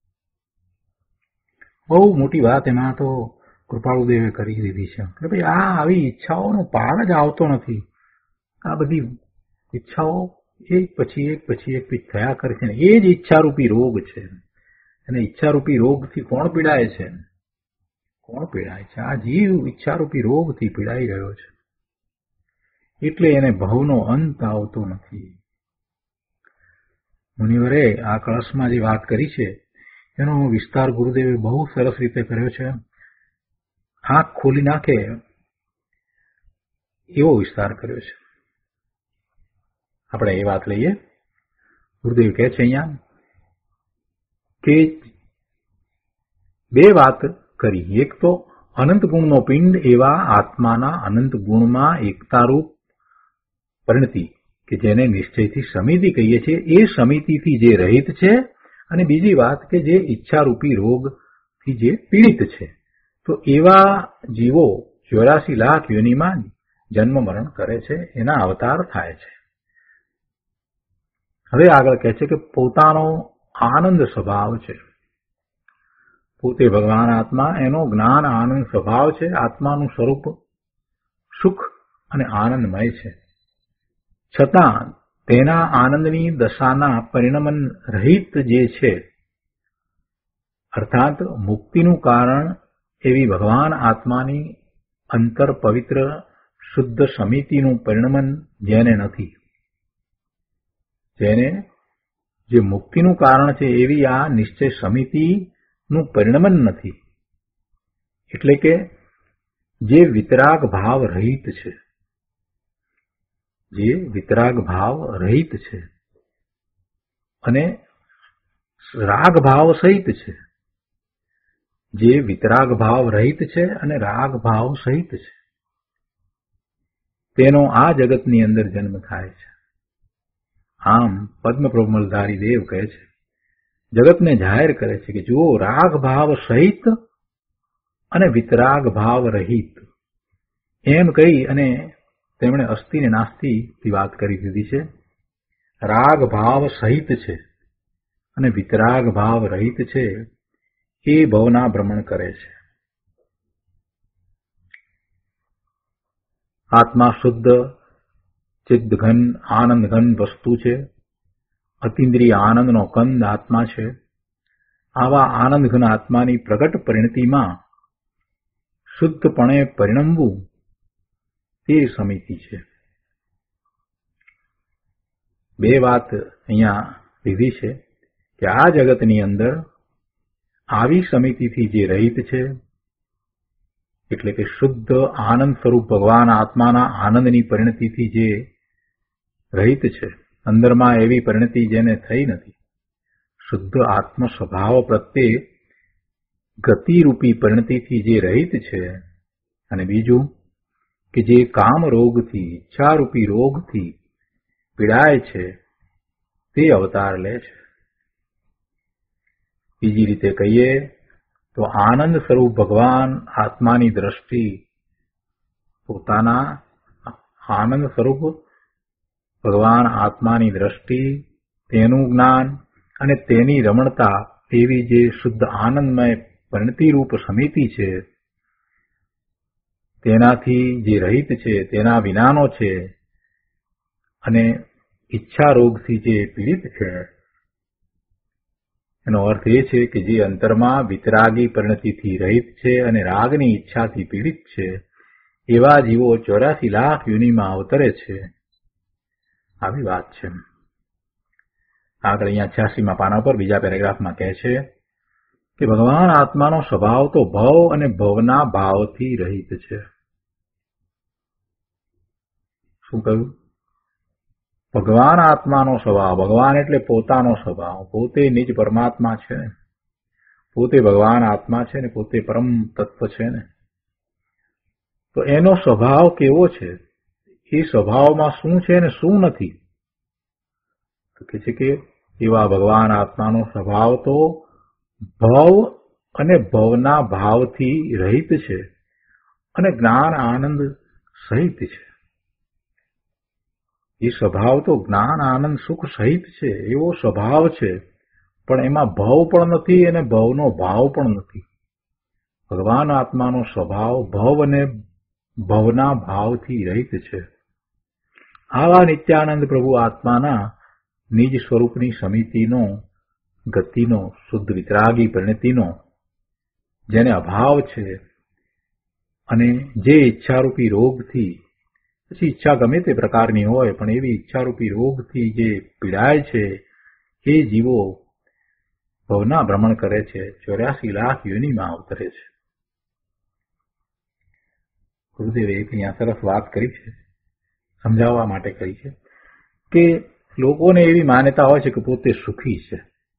બહુ મોટી વાત એમાં તો કૃપાળુદેવે કરી દીધી છે કે ભાઈ આ આવી ઈચ્છાઓનો પાર જ આવતો નથી. આ બધી ઈચ્છાઓ એક પછી એક પછી એક થયા કરે છે ને એ જ ઈચ્છારૂપી રોગ છે. અને ઈચ્છારૂપી રોગથી કોણ પીડાય છે? કોણ પીડાય છે? આ જીવ ઈચ્છારૂપી રોગથી પીડાઈ રહ્યો છે. એટલે એને ભવનો અંત આવતો નથી. મુનિવરે આ કળશમાં જે વાત કરી છે એનો વિસ્તાર ગુરુદેવે બહુ સરસ રીતે કર્યો છે. આંખ ખોલી નાખે એવો વિસ્તાર કર્યો છે. આપણે એ વાત લઈએ. ગુરુદેવ કહે છે અહીંયા કે બે વાત કરી. એક તો અનંત ગુણનો પિંડ એવા આત્માના અનંત ગુણમાં એકતારૂપ પરિણતિ કે જેને નિશ્ચયથી સમિતિ કહીએ છીએ, એ સમિતિથી જે રહિત છે. અને બીજી વાત કે જે ઈચ્છારૂપી રોગથી જે પીડિત છે. તો એવા જીવો ચોરાસી લાખ યોનિમાં જન્મ મરણ કરે છે, એના અવતાર થાય છે. હવે આગળ કહે છે કે પોતાનો આનંદ સ્વભાવ છે. પોતે ભગવાન આત્મા, એનો જ્ઞાન આનંદ સ્વભાવ છે. આત્માનું સ્વરૂપ સુખ અને આનંદમય છે. છતાં તેના આનંદની દશાના પરિણમન રહિત જે છે, અર્થાત મુક્તિનું કારણ એવી ભગવાન આત્માની અંતર પવિત્ર શુદ્ધ સમિતિનું પરિણમન જેને નથી, જેને જે મુક્તિનું કારણ છે એવી આ નિશ્ચય સમિતિનું પરિણમન નથી. એટલે કે જે વિતરાગ ભાવ રહિત છે, જે વિતરાગ ભાવ રહિત છે અને રાગ ભાવ સહિત છે, જે વિતરાગ ભાવ રહિત છે અને રાગ ભાવ સહિત છે, તેનો આ જગતની અંદર જન્મ થાય છે. આમ પદ્મપ્રમલધારી દેવ કહે છે, જગતને જાહેર કરે છે કે જુઓ, રાગ ભાવ સહિત અને વિતરાગ ભાવ રહિત એમ કહી અને તેમણે અસ્થિ ને નાસ્તિથી વાત કરી દીધી છે. રાગ ભાવ સહિત છે અને વિતરાગ ભાવ રહિત છે એ ભવના ભ્રમણ કરે છે. આત્મા શુદ્ધ ચિદ્ઘન આનંદઘન વસ્તુ છે. અતિન્દ્રિય આનંદનો કંદ આત્મા છે. આવા આનંદઘન આત્માની પ્રગટ પરિણતિમાં શુદ્ધપણે પરિણમવું તે સમિતિ છે. બે વાત અહીંયા લીધી છે કે આ જગતની અંદર આવી સમિતિથી જે રહિત છે, એટલે કે શુદ્ધ આનંદ સ્વરૂપ ભગવાન આત્માના આનંદની પરિણતિથી જે રહિત છે, અંદરમાં એવી પરિણતિ જેને થઈ નથી, શુદ્ધ આત્મ સ્વભાવ પ્રત્યે ગતિરૂપી પરિણતિથી જે રહિત છે, અને બીજું કે જે કામ રોગથી, ઈચ્છારૂપી રોગથી પીડાય છે તે અવતાર લે છે. બીજી રીતે કહીએ તો આનંદ સ્વરૂપ ભગવાન આત્માની દ્રષ્ટિ, પોતાના આનંદ સ્વરૂપ ભગવાન આત્માની દ્રષ્ટિ, તેનું જ્ઞાન અને તેની રમણતા એવી જે શુદ્ધ આનંદમય પરિણતિરૂપ સમિતિ છે, તેનાથી જે રહિત છે, તેના વિનાનો છે અને ઈચ્છા રોગથી જે પીડિત છે, એનો અર્થ એ છે કે જે અંતરમાં વિતરાગી પરિણતિથી રહિત છે અને રાગની ઈચ્છાથી પીડિત છે, એવા જીવો ચોર્યાસી લાખ યોનિમાં અવતરે છે. આવી વાત છે. આગળ અહીંયા છ્યાસીમાં પાના પર બીજા પેરેગ્રાફમાં કહે છે કે ભગવાન આત્માનો સ્વભાવ તો ભવ અને ભવના ભાવથી રહિત છે. શું કહ્યું? ભગવાન આત્માનો સ્વભાવ, ભગવાન એટલે પોતાનો સ્વભાવ, પોતે નિજ પરમાત્મા છે ને, પોતે ભગવાન આત્મા છે ને, પોતે પરમ તત્વ છે ને, તો એનો સ્વભાવ કેવો છે? એ સ્વભાવમાં શું છે ને શું નથી? તો કે છે કે એવા ભગવાન આત્માનો સ્વભાવ તો ભવ અને ભવના ભાવથી રહિત છે અને જ્ઞાન આનંદ સહિત છે. એ સ્વભાવ તો જ્ઞાન આનંદ સુખ સહિત છે, એવો સ્વભાવ છે, પણ એમાં ભવ પણ નથી અને ભવનો ભાવ પણ નથી. ભગવાન આત્માનો સ્વભાવ ભવ અને ભવના ભાવથી રહિત છે. આવા નિત્યાનંદ પ્રભુ આત્માના નિજ સ્વરૂપની સમિતિનો, ગતિનો, શુદ્ધ વિતરાગી પરિણતિનો જેને અભાવ છે અને જે ઈચ્છારૂપી રોગથી, પછી ઈચ્છા ગમે તે પ્રકારની હોય પણ એવી ઈચ્છારૂપી રોગથી જે પીડાય છે, એ જીવો ભવના ભ્રમણ કરે છે, ચોર્યાસી લાખ યોનિમાં અવતરે છે. ગુરુદેવે એક અહીંયા સરસ વાત કરી છે, સમજાવવા માટે કરી છે કે લોકોને એવી માન્યતા હોય છે કે પોતે સુખી છે,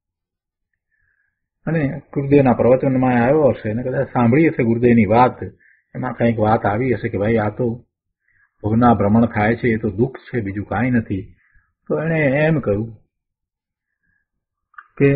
અને ગુરુદેવના પ્રવચનમાં આવ્યો હશે અને કદાચ સાંભળી હશે ગુરુદેવની વાત, એમાં કંઈક વાત આવી હશે કે ભાઈ આ તો ભવના ભ્રમણ થાય છે, એ તો દુઃખ છે, બીજું કાંઈ નથી. તો એણે એમ કહ્યું કે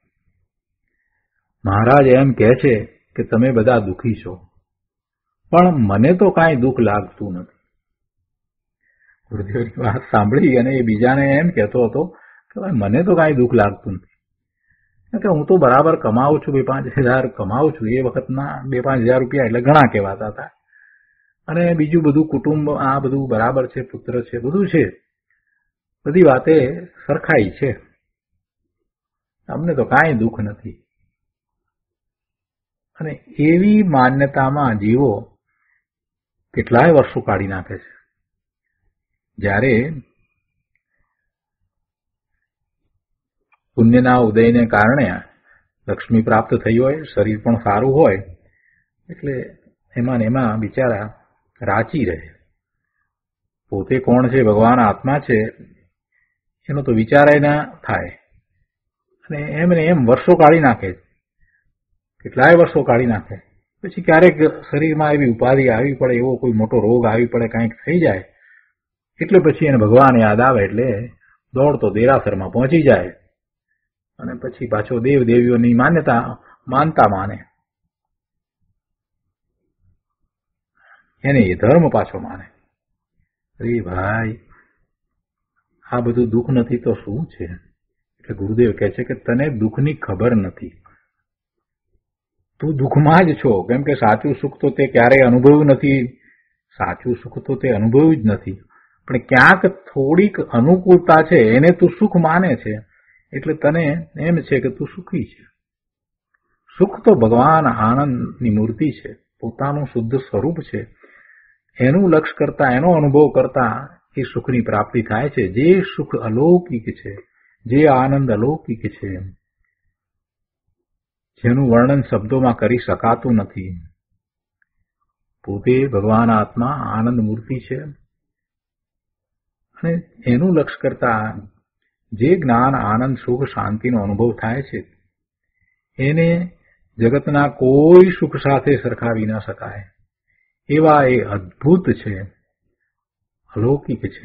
મહારાજ એમ કહે છે કે તમે બધા દુઃખી છો, પણ મને તો કાંઈ દુઃખ લાગતું નથી. ગુરુદેવની વાત સાંભળી અને એ બીજાને એમ કહેતો હતો કે ભાઈ મને તો કાંઈ દુઃખ લાગતું નથી, કે હું તો બરાબર કમાવું છું, બે પાંચ હજાર કમાવું છું. એ વખતના બે પાંચ હજાર રૂપિયા એટલે ઘણા કહેવાતા હતા, અને બીજું બધું કુટુંબ આ બધું બરાબર છે, પુત્ર છે, બધું છે, બધી વાતે સરખાઈ છે, અમને તો કાંઈ દુઃખ નથી. અને એવી માન્યતામાં જીવો કેટલાય વર્ષો કાઢી નાખે છે. જ્યારે પુણ્યના ઉદયને કારણે લક્ષ્મી પ્રાપ્ત થઈ હોય, શરીર પણ સારું હોય, એટલે એમાં ને એમાં બિચારા રાચી રહે. પોતે કોણ છે, ભગવાન આત્મા છે, એનો તો વિચારાય ના થાય, અને એમ ને એમ વર્ષો કાઢી નાખે, કેટલાય વર્ષો કાઢી નાખે. પછી ક્યારેક શરીરમાં એવી ઉપાધિ આવી પડે, એવો કોઈ મોટો રોગ આવી પડે, કાંઈક થઈ જાય, એટલે પછી એને ભગવાન યાદ આવે એટલે દોડતો દેરાસરમાં પહોંચી જાય, અને પછી પાછો દેવ દેવીઓની માન્યતા માનતા માને, એને એ ધર્મ પાછો માને. અરે ભાઈ, આ બધું દુઃખ નથી તો શું છે? એટલે ગુરુદેવ કહે છે કે તને દુઃખની ખબર નથી, તું દુઃખમાં જ છો. કેમ કે સાચું સુખ તો તે ક્યારેય અનુભવ્યું નથી, સાચું સુખ તો તે અનુભવ્યું જ નથી, પણ ક્યાંક થોડીક અનુકૂળતા છે એને તું સુખ માને છે, એટલે તને એમ છે કે તું સુખી છે. સુખ તો ભગવાન આનંદની મૂર્તિ છે, પોતાનું શુદ્ધ સ્વરૂપ છે, એનું લક્ષ્ય કરતા, એનો અનુભવ કરતા એ સુખની પ્રાપ્તિ થાય છે. જે સુખ અલૌકિક છે, જે આનંદ અલૌકિક છે, જેનું વર્ણન શબ્દોમાં કરી શકાતું નથી. પોતે ભગવાન આત્મા આનંદ મૂર્તિ છે, અને એનું લક્ષ્ય કરતા જે જ્ઞાન આનંદ સુખ શાંતિનો અનુભવ થાય છે, એને જગતના કોઈ સુખ સાથે સરખાવી ન શકાય. એવા એ અદ્ભુત છે, અલૌકિક છે,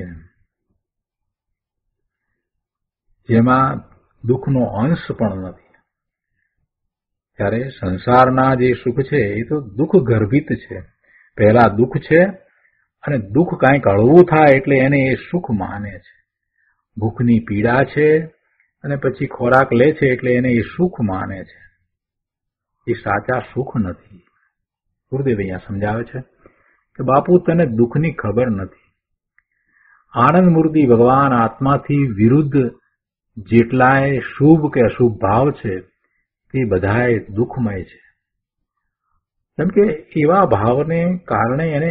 જેમાં દુઃખનો અંશ પણ નથી. ત્યારે સંસારના જે સુખ છે એ તો દુઃખ ગર્ભિત છે. પહેલા દુઃખ છે અને દુઃખ કાંઈક હળવું થાય એટલે એને એ સુખ માને છે. ભૂખની પીડા છે અને પછી ખોરાક લે છે એટલે એને એ સુખ માને છે. એ સાચા સુખ નથી. ગુરુદેવ અહીંયા સમજાવે છે કે બાપુ તને દુઃખની ખબર નથી. આનંદ મૂર્તિ ભગવાન આત્માથી વિરુદ્ધ જેટલાય શુભ કે અશુભ ભાવ છે તે બધાય દુઃખમય છે. કેમ કે એવા ભાવને કારણે એને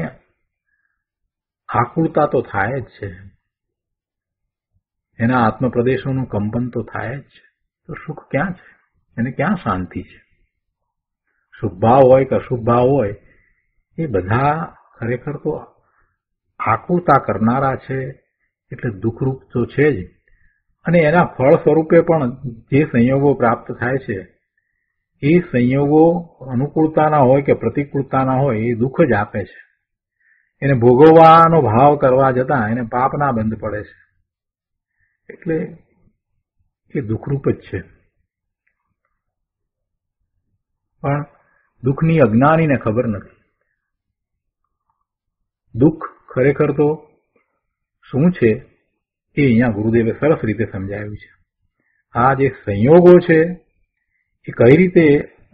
આકુળતા તો થાય જ છે, એના આત્મપ્રદેશોનું કંપન તો થાય જ છે. તો સુખ ક્યાં છે? એને ક્યાં શાંતિ છે? શુભ ભાવ હોય કે અશુભ ભાવ હોય એ બધા ખરેખર તો આકુળતા કરનારા છે, એટલે દુઃખરૂપ તો છે જ. અને એના ફળ સ્વરૂપે પણ જે સંયોગો પ્રાપ્ત થાય છે એ સંયોગો અનુકૂળતાના હોય કે પ્રતિકૂળતાના હોય એ દુઃખ જ આપે છે. એને ભોગવવાનો ભાવ કરવા જતાં એને પાપના બંધ પડે છે. એટલે એ દુઃખરૂપ જ છે. પણ દુઃખની અજ્ઞાનીને ખબર નથી. દુઃખ ખરેખર તો શું છે એ અહીંયા ગુરુદેવે સરસ રીતે સમજાવ્યું છે. આ જે સંયોગો છે એ કઈ રીતે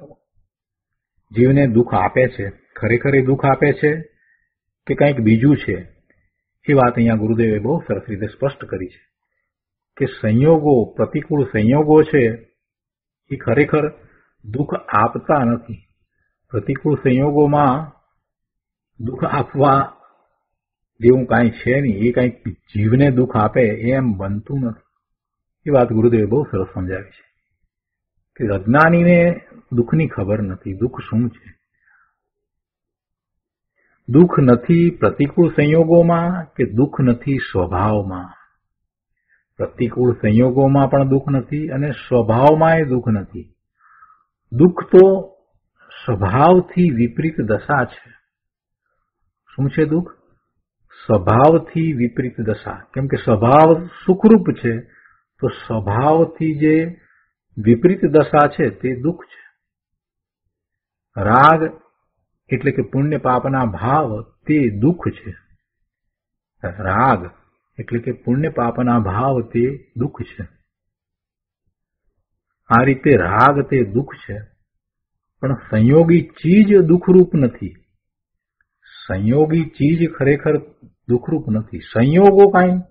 જીવને દુઃખ આપે છે, ખરેખર એ દુઃખ આપે છે કે કંઈક બીજું છે, એ વાત અહીંયા ગુરુદેવે બહુ સરસ રીતે સ્પષ્ટ કરી છે કે સંયોગો, પ્રતિકૂળ સંયોગો છે એ ખરેખર દુઃખ આપતા નથી. પ્રતિકૂળ સંયોગોમાં દુઃખ આપવા જેવું કાંઈ છે નહીં. એ કંઈક જીવને દુઃખ આપે એમ બનતું નથી. એ વાત ગુરુદેવે બહુ સરસ સમજાવી છે કે અજ્ઞાનીને દુઃખની ખબર નથી. દુઃખ શું છે? દુઃખ નથી પ્રતિકૂળ સંયોગોમાં કે દુઃખ નથી સ્વભાવમાં. પ્રતિકૂળ સંયોગોમાં પણ દુઃખ નથી અને સ્વભાવમાં દુઃખ નથી. દુઃખ તો સ્વભાવથી વિપરીત દશા છે. શું છે દુઃખ? સ્વભાવથી વિપરીત દશા. કેમ કે સ્વભાવ સુખરૂપ છે, તો સ્વભાવથી જે વિપરીત દશા છે તે દુઃખ છે. રાગ એટલે કે પુણ્ય પાપના ભાવ તે દુઃખ છે. રાગ એટલે કે પુણ્ય પાપના ભાવ તે દુઃખ છે. આ રીતે રાગ તે દુઃખ છે. પણ સંયોગી ચીજ દુઃખરૂપ નથી. સંયોગી ચીજ ખરેખર દુઃખરૂપ નથી. સંયોગો કાંઈ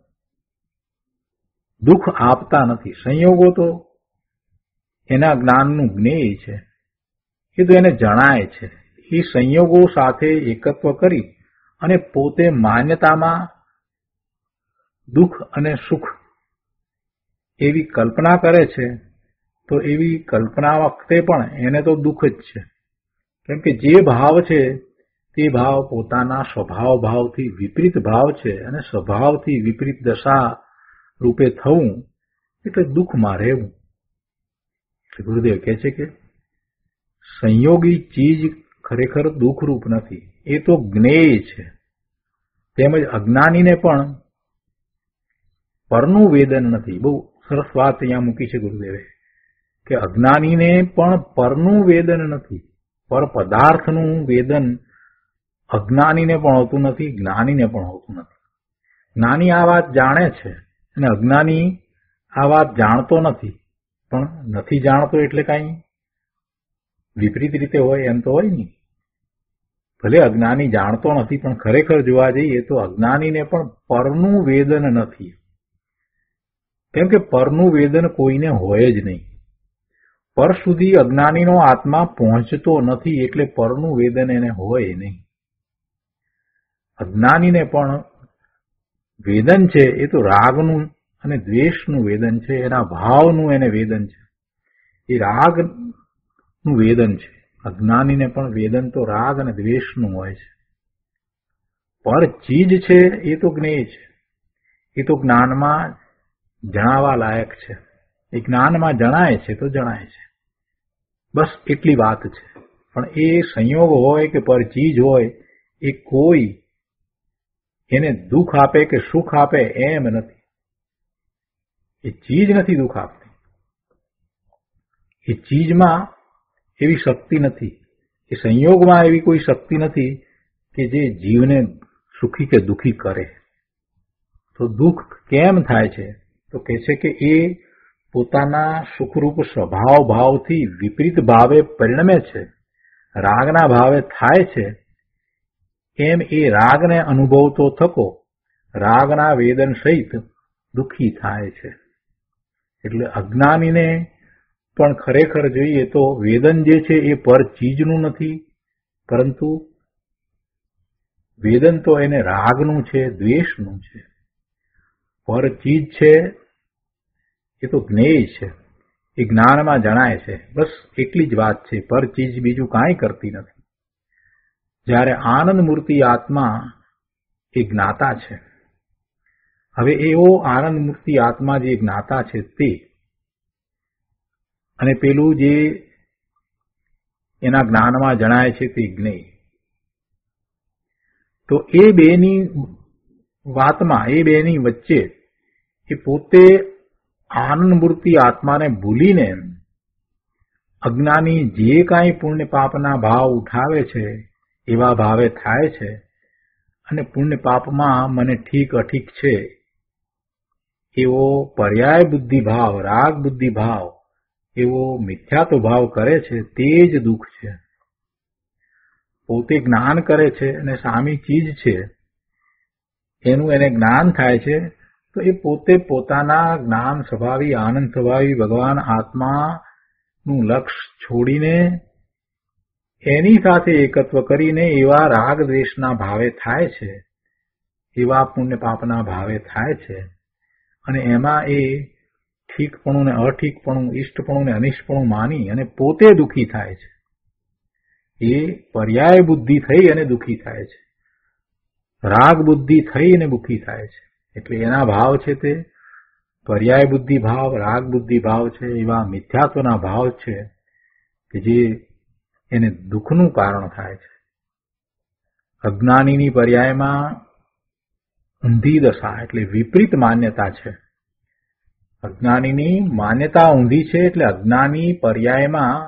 દુઃખ આપતા નથી. સંયોગો તો એના જ્ઞાનનું જ્ઞેય છે. એ તો એને જણાય છે. એ સંયોગો સાથે એકત્વ કરી અને પોતે માન્યતામાં દુઃખ અને સુખ એવી કલ્પના કરે છે, તો એવી કલ્પના વખતે પણ એને તો દુઃખ જ છે. કેમ કે જે ભાવ છે તે ભાવ પોતાના સ્વભાવ ભાવથી વિપરીત ભાવ છે, અને સ્વભાવથી વિપરીત દશા રૂપે થવું એટલે દુઃખમાં રહેવું. ગુરુદેવ કહે છે કે સંયોગી ચીજ ખરેખર દુઃખરૂપ નથી. એ તો જ્ઞેય છે. તેમજ અજ્ઞાનીને પણ પરનું વેદન નથી. બહુ સરસ વાત અહીંયા મૂકી છે ગુરુદેવે કે અજ્ઞાનીને પણ પરનું વેદન નથી. પર પદાર્થનું વેદન અજ્ઞાનીને પણ હોતું નથી, જ્ઞાનીને પણ હોતું નથી. જ્ઞાની આ વાત જાણે છે અને અજ્ઞાની આ વાત જાણતો નથી. પણ નથી જાણતો એટલે કાંઈ વિપરીત રીતે હોય એમ તો હોય નહીં. ભલે અજ્ઞાની જાણતો નથી, પણ ખરેખર જોવા જઈએ તો અજ્ઞાનીને પણ પરનું વેદન નથી. કેમ કે પરનું વેદન કોઈને હોય જ નહીં. પર સુધી અજ્ઞાનીનો આત્મા પહોંચતો નથી, એટલે પરનું વેદન એને હોય નહીં. અજ્ઞાનીને પણ વેદન છે એ તો રાગનું અને દ્વેષનું વેદન છે. એના ભાવનું એને વેદન છે. એ રાગનું વેદન છે. અજ્ઞાનીને પણ વેદન તો રાગ અને દ્વેષનું હોય છે. પર ચીજ છે એ તો જ્ઞેય છે. એ તો જ્ઞાનમાં જણાવવા લાયક છે. એ જ્ઞાનમાં જણાય છે તો જણાય છે. બસ એટલી વાત છે. પણ એ સંયોગ હોય કે પર ચીજ હોય એ કોઈ એને દુઃખ આપે કે સુખ આપે એમ નથી. એ ચીજ નથી દુઃખ આપતી. એ ચીજમાં એવી શક્તિ નથી, એ સંયોગમાં એવી કોઈ શક્તિ નથી કે જે જીવને સુખી કે દુઃખી કરે. તો દુઃખ કેમ થાય છે? તો કહે છે કે એ પોતાના સુખરૂપ સ્વભાવ ભાવથી વિપરીત ભાવે પરિણમે છે, રાગના ભાવે થાય છે. એમ એ રાગને અનુભવતો થકો રાગના વેદન સહિત દુઃખી થાય છે. એટલે અજ્ઞાનીને પણ ખરેખર જોઈએ તો વેદન જે છે એ પર ચીજનું નથી, પરંતુ વેદન તો એને રાગનું છે, દ્વેષનું છે. પર ચીજ છે એ તો જ્ઞેય છે, એ જ્ઞાનમાં જણાય છે. બસ એટલી જ વાત છે. પર ચીજ બીજું કાંઈ કરતી નથી. જ્યારે આનંદ મૂર્તિ આત્મા એ જ્ઞાતા છે. હવે એવો આનંદ મૂર્તિ આત્મા જે જ્ઞાતા છે તે અને પેલું જે એના જ્ઞાનમાં જણાય છે તે જ્ઞેય, તો એ બેની વાતમાં, એ બેની વચ્ચે એ પોતે આનંદ મૂર્તિ આત્માને ભૂલીને અજ્ઞાની જે કાંઈ પુણ્ય પાપના ભાવ ઉઠાવે છે એવા ભાવે થાય છે. અને પુણ્ય પાપમાં મને ઠીક અઠીક છે એવો પર્યાય બુદ્ધિ ભાવ, રાગ બુદ્ધિ ભાવ, એવો મિથ્યાત્વ ભાવ કરે છે. તે જ દુઃખ છે. પોતે જ્ઞાન કરે છે અને સામી ચીજ છે એનું એને જ્ઞાન થાય છે, તો એ પોતે પોતાના જ્ઞાન સ્વભાવી, આનંદ સ્વભાવી ભગવાન આત્માનું લક્ષ્ય છોડીને એની સાથે એકત્વ કરીને એવા રાગ દ્વેષના ભાવે થાય છે, એવા પુણ્ય પાપના ભાવે થાય છે. અને એમાં એ ઠીકપણું ને અઠીકપણું, ઇષ્ટપણું ને અનિષ્ટપણું માની અને પોતે દુઃખી થાય છે. એ પર્યાય બુદ્ધિ થઈ અને દુઃખી થાય છે, રાગ બુદ્ધિ થઈ અને દુઃખી થાય છે. એટલે એના ભાવ છે તે પર્યાય બુદ્ધિ ભાવ, રાગ બુદ્ધિ ભાવ છે. એવા મિથ્યાત્વના ભાવ છે કે જે એને દુઃખનું કારણ થાય છે. અજ્ઞાનીની પર્યાયમાં ઊંધી દશા એટલે વિપરીત માન્યતા છે. અજ્ઞાનીની માન્યતા ઊંધી છે એટલે અજ્ઞાની પર્યાયમાં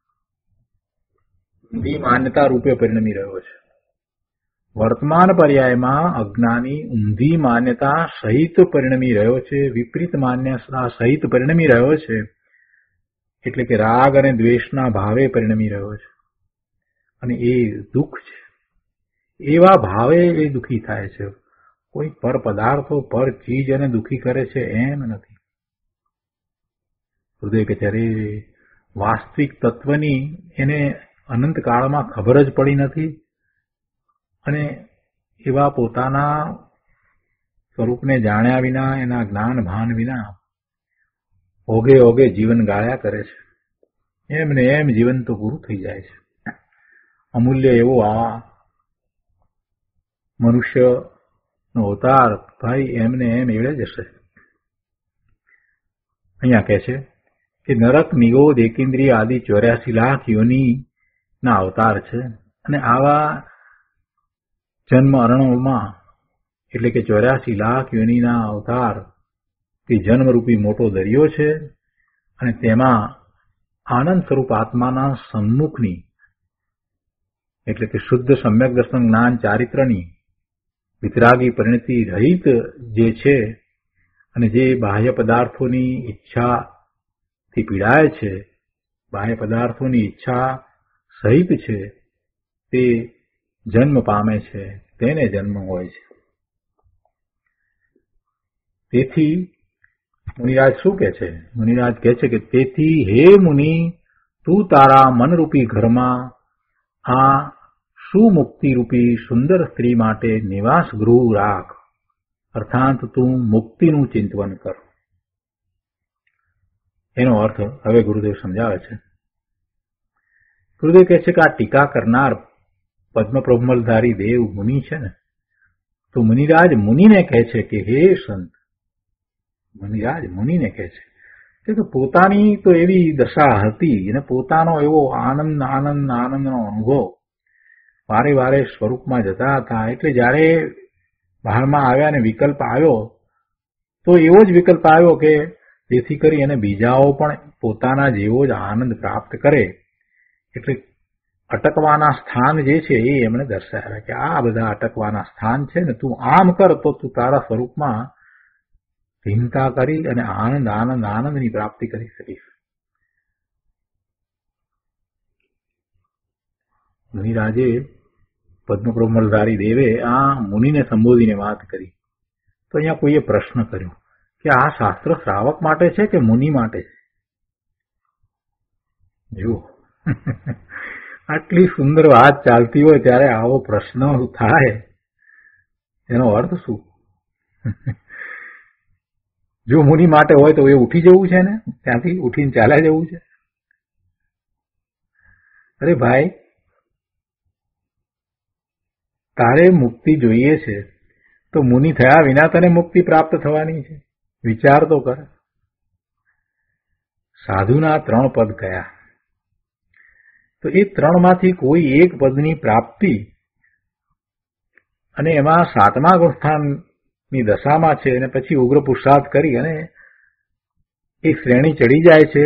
ઊંધી માન્યતા રૂપે પરિણમી રહ્યો છે. વર્તમાન પર્યાયમાં અજ્ઞાની ઊંધી માન્યતા સહિત પરિણમી રહ્યો છે, વિપરીત માન્યતા સહિત પરિણમી રહ્યો છે. એટલે કે રાગ અને દ્વેષના ભાવે પરિણમી રહ્યો છે અને એ દુઃખ છે. એવા ભાવે એ દુઃખી થાય છે. કોઈ પર પદાર્થો, પર ચીજ એને દુઃખી કરે છે એમ નથી. હૃદય કે ત્યારે વાસ્તવિક તત્વની એને અનંત કાળમાં ખબર જ પડી નથી અને એવા પોતાના સ્વરૂપને જાણ્યા વિના, એના જ્ઞાન ભાન વિના ઓઘે ઓઘે જીવન ગાળ્યા કરે છે. એમ ને એમ જીવન તો પૂરું થઈ જાય છે. અમૂલ્ય એવો આ મનુષ્યનો અવતાર ભાઈ એમને એમ એળે જશે. અહીંયા કહે છે કે નરક, નિગોદ, એકેન્દ્રિય આદિ ચોર્યાસી લાખ યોની ના અવતાર છે. અને આવા જન્મ અરણોમાં એટલે કે ચોર્યાસી લાખ યોનીના અવતાર તે જન્મરૂપી મોટો દરિયો છે. અને તેમાં આનંદ સ્વરૂપ આત્માના સન્મુખની એટલે કે શુદ્ધ સમ્યક દર્શન જ્ઞાન ચારિત્રની વિતરાગી પરિણતિ રહિત જે છે અને જે બાહ્ય પદાર્થોની ઈચ્છાથી પીડાય છે, બાહ્ય પદાર્થોની ઈચ્છા સહિત છે, તે જન્મ પામે છે, તેને જન્મ હોય છે. તેથી મુનિરાજ શું કહે છે? મુનિરાજ કહે છે કે તેથી હે મુનિ, તું તારા મનરૂપી ઘરમાં આ સુમુક્તિરૂપી સુંદર સ્ત્રી માટે નિવાસ ગૃહ રાખ, અર્થાત તું મુક્તિનું ચિંતન કર. એનો અર્થ હવે ગુરુદેવ સમજાવે છે. ગુરુદેવ કહે છે કે આ ટીકા કરનાર પદ્મપ્રભમલધારી દેવ મુનિ છે ને, તો મુનિરાજ મુનિને કહે છે કે હે સંત, મુનિરાજ મુનિને કહે છે કે પોતાની તો એવી દશા હતી અને પોતાનો એવો આનંદ આનંદ આનંદનો અનુભવ વારે વારે સ્વરૂપમાં જતા હતા. એટલે જયારે બહારમાં આવ્યા અને વિકલ્પ આવ્યો તો એવો જ વિકલ્પ આવ્યો કે જેથી કરી અને બીજાઓ પણ પોતાના જેવો જ આનંદ પ્રાપ્ત કરે. એટલે અટકવાના સ્થાન જે છે એ એમણે દર્શાવ્યા કે આ બધા અટકવાના સ્થાન છે ને, તું આમ કર તો તું તારા સ્વરૂપમાં ચિંતા કરી અને આનંદ આનંદ આનંદની પ્રાપ્તિ કરી શકીશ. મુનિરાજે પદ્મપ્રમલધારી દેવે આ મુનિને સંબોધીને વાત કરી. તો અહીંયા કોઈએ પ્રશ્ન કર્યો કે આ શાસ્ત્ર શ્રાવક માટે છે કે મુનિ માટે છે? જુઓ, આટલી સુંદર વાત ચાલતી હોય ત્યારે આવો પ્રશ્ન થાય એનો અર્થ શું? જો મુનિ માટે હોય તો એ ઉઠી જવું છે ને, ત્યાંથી ઉઠીને ચાલ્યા જવું છે? અરે ભાઈ, તારે મુક્તિ જોઈએ છે તો મુનિ થયા વિના તને મુક્તિ પ્રાપ્ત થવાની છે. વિચાર તો કર. સાધુના ત્રણ પદ કયા, તો એ ત્રણમાંથી કોઈ એક પદની પ્રાપ્તિ અને એમાં સાતમા ગુણસ્થાનની દશામાં છે અને પછી ઉગ્ર પુરુષાર્થ કરી અને એ શ્રેણી ચડી જાય છે,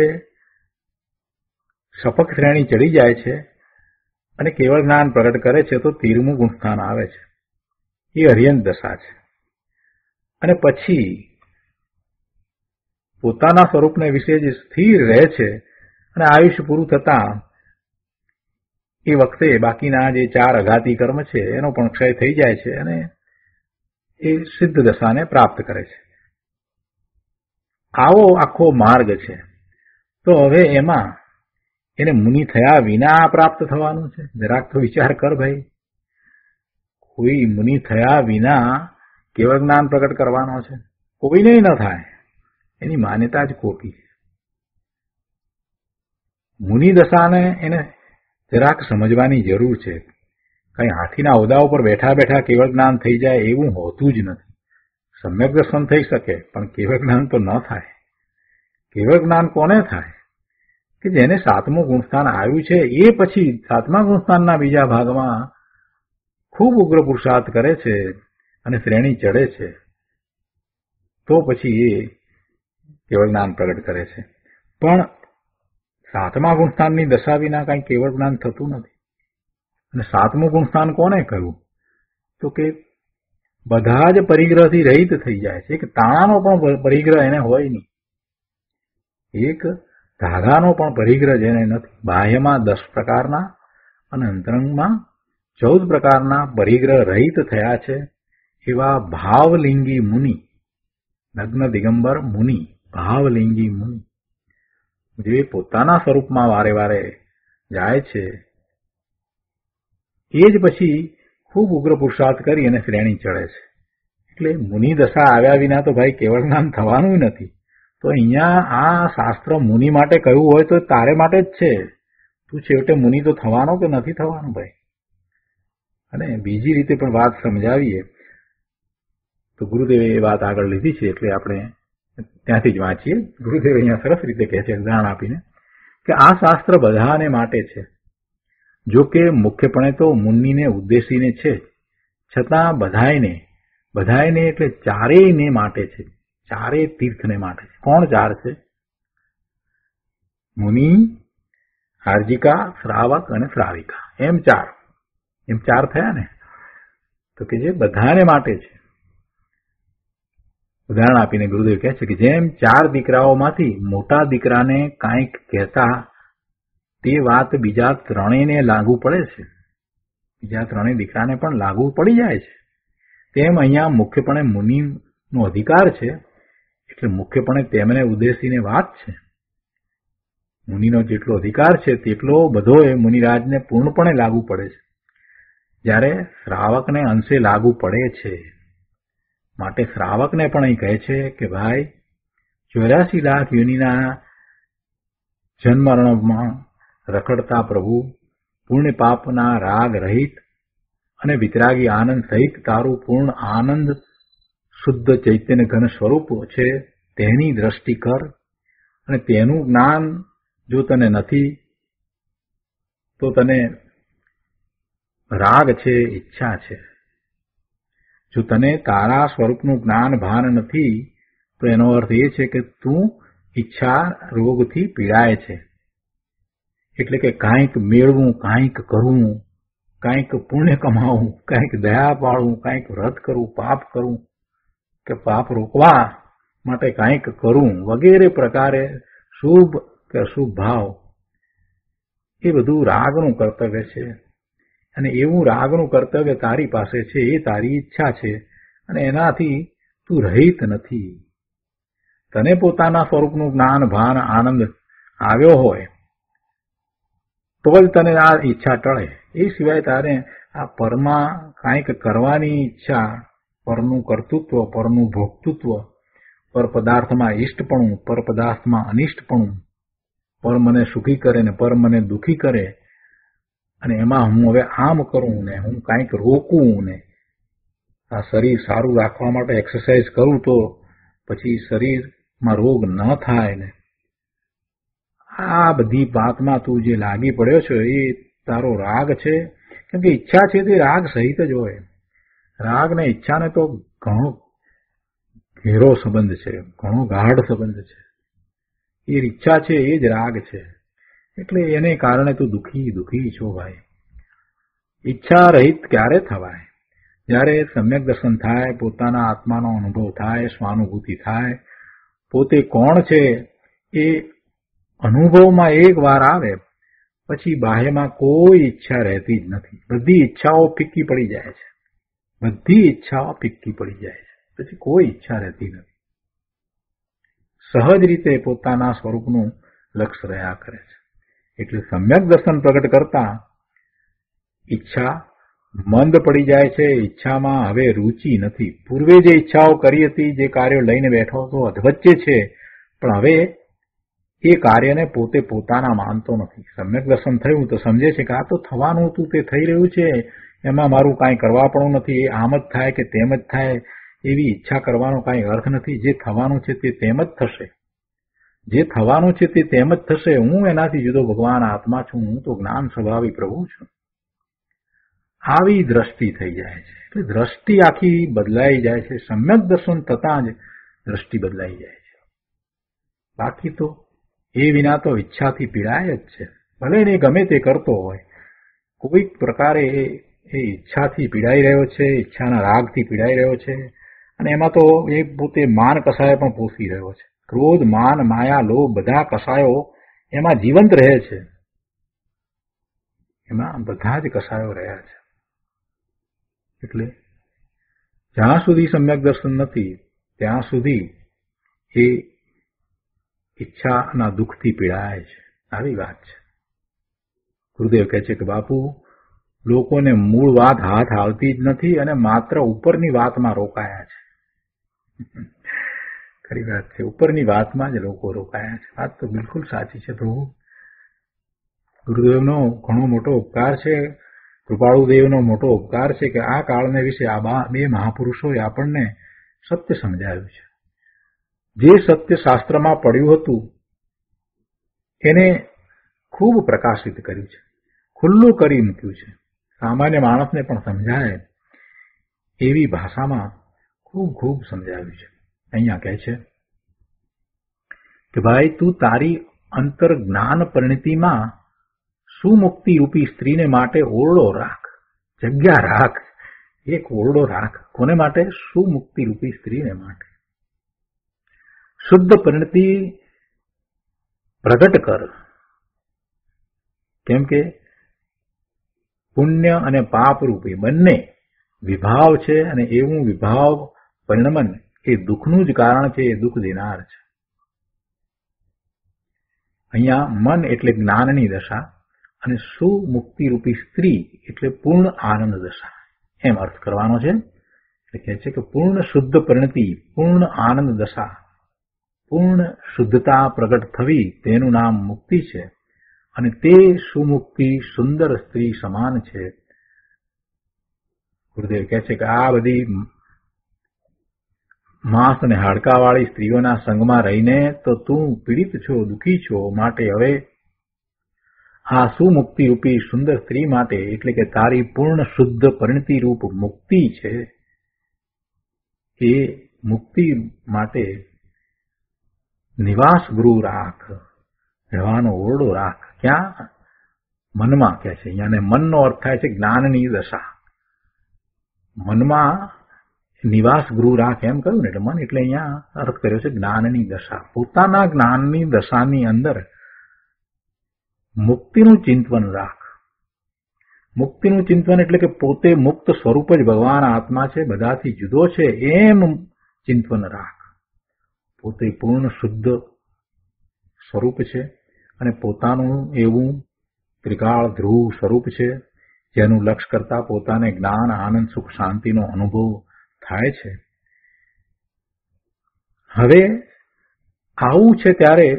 સપક શ્રેણી ચડી જાય છે અને કેવળ જ્ઞાન પ્રગટ કરે છે તો તેરમું ગુણસ્થાન આવે છે. એ અર્યંત દશા છે. અને પછી પોતાના સ્વરૂપને વિશે જે સ્થિર રહે છે અને આયુષ્ય પૂરું થતા એ વખતે બાકીના જે ચાર અઘાતી કર્મ છે એનો પણ ક્ષય થઈ જાય છે અને એ સિદ્ધ દશાને પ્રાપ્ત કરે છે. આવો આખો માર્ગ છે. તો હવે એમાં એને મુનિ થયા વિના પ્રાપ્ત થવાનું છે? જરાક તો વિચાર કર ભાઈ. કોઈ મુનિ થયા વિના કેવળ જ્ઞાન પ્રગટ કરવાનો છે? કોઈને ન થાય. એની માન્યતા જ ખોટી છે. મુનિ દશાને એને જરાક સમજવાની જરૂર છે. કઈ હાથીના ઓદા ઉપર બેઠા બેઠા કેવળ જ્ઞાન થઈ જાય એવું હોતું જ નથી. સમ્યક દર્શન થઈ શકે પણ કેવળ જ્ઞાન તો ન થાય. કેવળ જ્ઞાન કોને થાય? કે જેને સાતમું ગુણસ્થાન આવ્યું છે એ પછી સાતમા ગુણસ્થાનના બીજા ભાગમાં ખૂબ ઉગ્ર પુરુષાર્થ કરે છે અને શ્રેણી ચડે છે તો પછી એ કેવળ જ્ઞાન પ્રગટ કરે છે. પણ સાતમા ગુણસ્થાનની દશા વિના કઈ કેવળ જ્ઞાન થતું નથી. અને સાતમું ગુણસ્થાન કોને કહ્યું? તો કે બધા જ પરિગ્રહથી રહિત થઈ જાય છે. એક તાણાનો પણ પરિગ્રહ એને હોય નહીં. એક ધાગાનો પણ પરિગ્રહ જેને નથી. બાહ્યમાં દસ પ્રકારના અને અંતરંગમાં ચૌદ પ્રકારના પરિગ્રહ રહિત થયા છે એવા ભાવલિંગી મુનિ, નગ્ન દિગંબર મુનિ, ભાવલિંગી મુનિ જે પોતાના સ્વરૂપમાં વારે વારે જાય છે એ જ પછી ખૂબ ઉગ્ર પુરુષાર્થ કરી અને શ્રેણી ચડે છે. એટલે મુનિ દશા આવ્યા વિના તો ભાઈ કેવળ જ્ઞાન થવાનું નથી. તો અહીંયા આ શાસ્ત્ર મુનિ માટે કહ્યું હોય તો તારે માટે જ છે. તું છેવટે મુનિ તો થવાનો કે નથી થવાનું ભાઈ? અને બીજી રીતે પણ વાત સમજાવીએ તો ગુરુદેવે એ વાત આગળ લીધી છે એટલે આપણે ત્યાંથી જ વાંચીએ. ગુરુદેવ અહીંયા સરસ રીતે કહે છે ઉદાહરણ આપીને કે આ શાસ્ત્ર બધાને માટે છે. જો કે મુખ્યપણે તો મુનિને ઉદ્દેશીને છે, છતાં બધાયને બધાયને એટલે ચારેયને માટે છે. ચારે તીર્થને માટે છે. કોણ ચાર છે? મુનિ, આર્જિકા, શ્રાવક અને શ્રાવિકા, એમ ચાર. એમ ચાર થયા ને. તો કે જે બધાને માટે છે. ઉદાહરણ આપીને ગુરુદેવ કહે છે કે જેમ ચાર દીકરાઓમાંથી મોટા દીકરાને કાંઈક કહેતા તે વાત બીજા ત્રણેયને લાગુ પડે છે, બીજા ત્રણેય દીકરાને પણ લાગુ પડી જાય છે, તેમ અહીંયા મુખ્યપણે મુનિનો અધિકાર છે. એટલે મુખ્યપણે તેમને ઉદ્દેશીને વાત છે. મુનિનો જેટલો અધિકાર છે તેટલો બધો એ મુનિરાજને પૂર્ણપણે લાગુ પડે છે. જ્યારે શ્રાવકને અંશે લાગુ પડે છે. માટે શ્રાવકને પણ અહીં કહે છે કે ભાઈ ચોર્યાસી લાખ યોનિના જન્મરણમાં રખડતા પ્રભુ, પૂર્ણ પાપના રાગ રહિત અને વિતરાગી આનંદ સહિત તારું પૂર્ણ આનંદ શુદ્ધ ચૈતન્ય ઘન સ્વરૂપ છે તેની દ્રષ્ટિ કર. અને તેનું જ્ઞાન જો તને નથી તો તને રાગ છે, ઈચ્છા છે. જો તને તારા સ્વરૂપનું જ્ઞાન ભાન નથી તો એનો અર્થ એ છે કે તું ઈચ્છા રોગથી પીડાય છે. એટલે કે કાંઈક મેળવું, કાંઈક કરવું, કાંઈક પુણ્ય કમાવું, કાંઈક દયા પાડવું, કાંઈક વ્રત કરવું, પાપ કરવું કે પાપ રોકવા માટે કાંઈક કરવું વગેરે પ્રકારે શુભ કે અશુભ ભાવ એ બધું રાગનું કર્તવ્ય છે. અને એવું રાગનું કર્તવ્ય તારી પાસે છે, એ તારી ઈચ્છા છે અને એનાથી તું રહિત નથી. તને પોતાના સ્વરૂપનું જ્ઞાન ભાન આનંદ આવ્યો હોય તો જ તને આ ઈચ્છા ટળે. એ સિવાય તારે આ પરમાં કાંઈક કરવાની ઈચ્છા, પરનું કર્તૃત્વ, પરનું ભોગતૃત્વ, પર પદાર્થમાં ઇષ્ટપણું, પર પદાર્થમાં અનિષ્ટપણું, પર મને સુખી કરે ને પર મને દુઃખી કરે અને એમાં હું હવે આમ કરું ને હું કાંઈક રોકું ને આ શરીર સારું રાખવા માટે એક્સરસાઇઝ કરું તો પછી શરીરમાં રોગ ન થાય ને આ બધી વાતમાં તું જે લાગી પડ્યો છે એ તારો રાગ છે. કેમ કે ઈચ્છા છે તે રાગ સહિત જ હોય. રાગ ને ઈચ્છાને તો ઘણો ઘેરો સંબંધ છે, ઘણો ગાઢ સંબંધ છે. એ ઈચ્છા છે એ જ રાગ છે. એટલે એને કારણે તું દુઃખી દુઃખી છો ભાઈ. ઈચ્છા રહિત ક્યારે થવાય? જ્યારે સમ્યક દર્શન થાય, પોતાના આત્માનો અનુભવ થાય, સ્વાનુભૂતિ થાય, પોતે કોણ છે એ અનુભવમાં એક વાર આવે પછી બાહ્યમાં કોઈ ઈચ્છા રહેતી જ નથી. બધી ઈચ્છાઓ ફિક્કી પડી જાય છે. બધી ઈચ્છાઓ ફિક્કી પડી જાય છે. પછી કોઈ ઈચ્છા રહેતી નથી. સહજ રીતે પોતાના સ્વરૂપનું લક્ષ્ય રહ્યા કરે છે. એટલે સમ્યક દર્શન પ્રગટ કરતા ઈચ્છા મંદ પડી જાય છે. ઈચ્છામાં હવે રુચિ નથી. પૂર્વે જે ઈચ્છાઓ કરી હતી, જે કાર્યો લઈને બેઠો હતો, અધવચ્ચે છે, પણ હવે એ કાર્યને પોતે પોતાના માનતો નથી. સમ્યક દર્શન થયું તો સમજે છે કે આ તો થવાનું હતું, તે થઈ રહ્યું છે, એમાં મારું કાંઈ કરવાપણું નથી. એ આમ જ થાય કે તેમ જ થાય એવી ઈચ્છા કરવાનો કાંઈ અર્થ નથી. જે થવાનું છે તે તેમ જ થશે. જે થવાનું છે તે તેમ જ થશે. હું એનાથી જુદો ભગવાન આત્મા છું. હું તો જ્ઞાન સ્વભાવી પ્રભુ છું. આવી દ્રષ્ટિ થઈ જાય છે. એટલે દ્રષ્ટિ આખી બદલાઈ જાય છે. સમ્યક દર્શન થતાં જ દ્રષ્ટિ બદલાઈ જાય છે. બાકી તો એ વિના તો ઈચ્છાથી પીડાય જ છે. ભલે એને ગમે તે કરતો હોય, કોઈક પ્રકારે એ ઈચ્છાથી પીડાઈ રહ્યો છે, ઈચ્છાના રાગથી પીડાઈ રહ્યો છે. અને એમાં તો એ પોતે માન કસાય પણ પોષી રહ્યો છે. ક્રોધ, માન, માયા, લોભ બધા કસાયો એમાં જીવંત રહે છે. એમાં બધા જ કસાયો રહ્યા છે. એટલે જ્યાં સુધી સમ્યક દર્શન નથી ત્યાં સુધી એ ઈચ્છાના દુઃખથી પીડાય છે. આવી વાત છે. ગુરુદેવ કહે છે કે બાપુ, લોકોને મૂળ વાત હાથ આવતી જ નથી અને માત્ર ઉપરની વાતમાં રોકાયા છે. ખરી વાત છે. ઉપરની વાતમાં જ લોકો રોકાયા છે. વાત તો બિલકુલ સાચી છે પ્રભુ. ગુરુદેવનો ઘણો મોટો ઉપકાર છે, કૃપાળુદેવનો મોટો ઉપકાર છે કે આ કાળને વિશે આ બે મહાપુરુષોએ આપણને સત્ય સમજાવ્યું છે. જે સત્ય શાસ્ત્રમાં પડ્યું હતું એને ખૂબ પ્રકાશિત કર્યું છે, ખુલ્લું કરી મૂક્યું છે. સામાન્ય માણસને પણ સમજાય એવી ભાષામાં ખૂબ ખૂબ સમજાવ્યું છે. અહીંયા કહે છે કે ભાઈ, તું તારી અંતર જ્ઞાન પરિણતિમાં સુમુક્તિ રૂપી સ્ત્રીને માટે ઓરડો રાખ, જગ્યા રાખ, એક ઓરડો રાખ. કોને માટે? સુમુક્તિ રૂપી સ્ત્રીને માટે. શુદ્ધ પરિણતિ પ્રગટ કર. કેમ કે પુણ્ય અને પાપ રૂપી બંને વિભાવ છે અને એવું વિભાવ પરિણમન એ દુઃખનું જ કારણ છે, એ દુઃખ દેનાર છે. અહીંયા મન એટલે જ્ઞાનની દશા અને સુમુક્તિ રૂપી સ્ત્રી એટલે પૂર્ણ આનંદ દશા એમ અર્થ કરવાનો છે. એટલે કહે છે કે પૂર્ણ શુદ્ધ પરિણતિ, પૂર્ણ આનંદ દશા, પૂર્ણ શુદ્ધતા પ્રગટ થવી તેનું નામ મુક્તિ છે. અને તે સુમુક્તિ સુંદર સ્ત્રી સમાન છે. ગુરુદેવ કહે છે કે આ બધી માંસ અને હાડકાવાળી સ્ત્રીઓના સંગમાં રહીને તો તું પીડિત છો, દુઃખી છો. માટે હવે આ સુમુક્તિ રૂપી સુંદર સ્ત્રી માટે એટલે કે તારી પૂર્ણ શુદ્ધ પરિણતિ રૂપ મુક્તિ છે, એ મુક્તિ માટે નિવાસ ગૃહ રાખ, રહેવાનો ઓરડો રાખ. ક્યાં? મનમાં કહે છે અહીંયા, ને મનનો અર્થ થાય છે જ્ઞાનની દશા. મનમાં નિવાસ ગૃહ રાખ એમ કહ્યું ને, એટલે મન એટલે અહીંયા અર્થ કર્યો છે જ્ઞાનની દશા. પોતાના જ્ઞાનની દશાની અંદર મુક્તિનું ચિંતન રાખ. મુક્તિનું ચિંતન એટલે કે પોતે મુક્ત સ્વરૂપ જ ભગવાન આત્મા છે, બધાથી જુદો છે એમ ચિંતન રાખ. પોતે પૂર્ણ શુદ્ધ સ્વરૂપ છે અને પોતાનું એવું ત્રિકાળ ધ્રુવ સ્વરૂપ છે જેનું લક્ષ્ય કરતા પોતાને જ્ઞાન, આનંદ, સુખ, શાંતિનો અનુભવ થાય છે. હવે આવું છે ત્યારે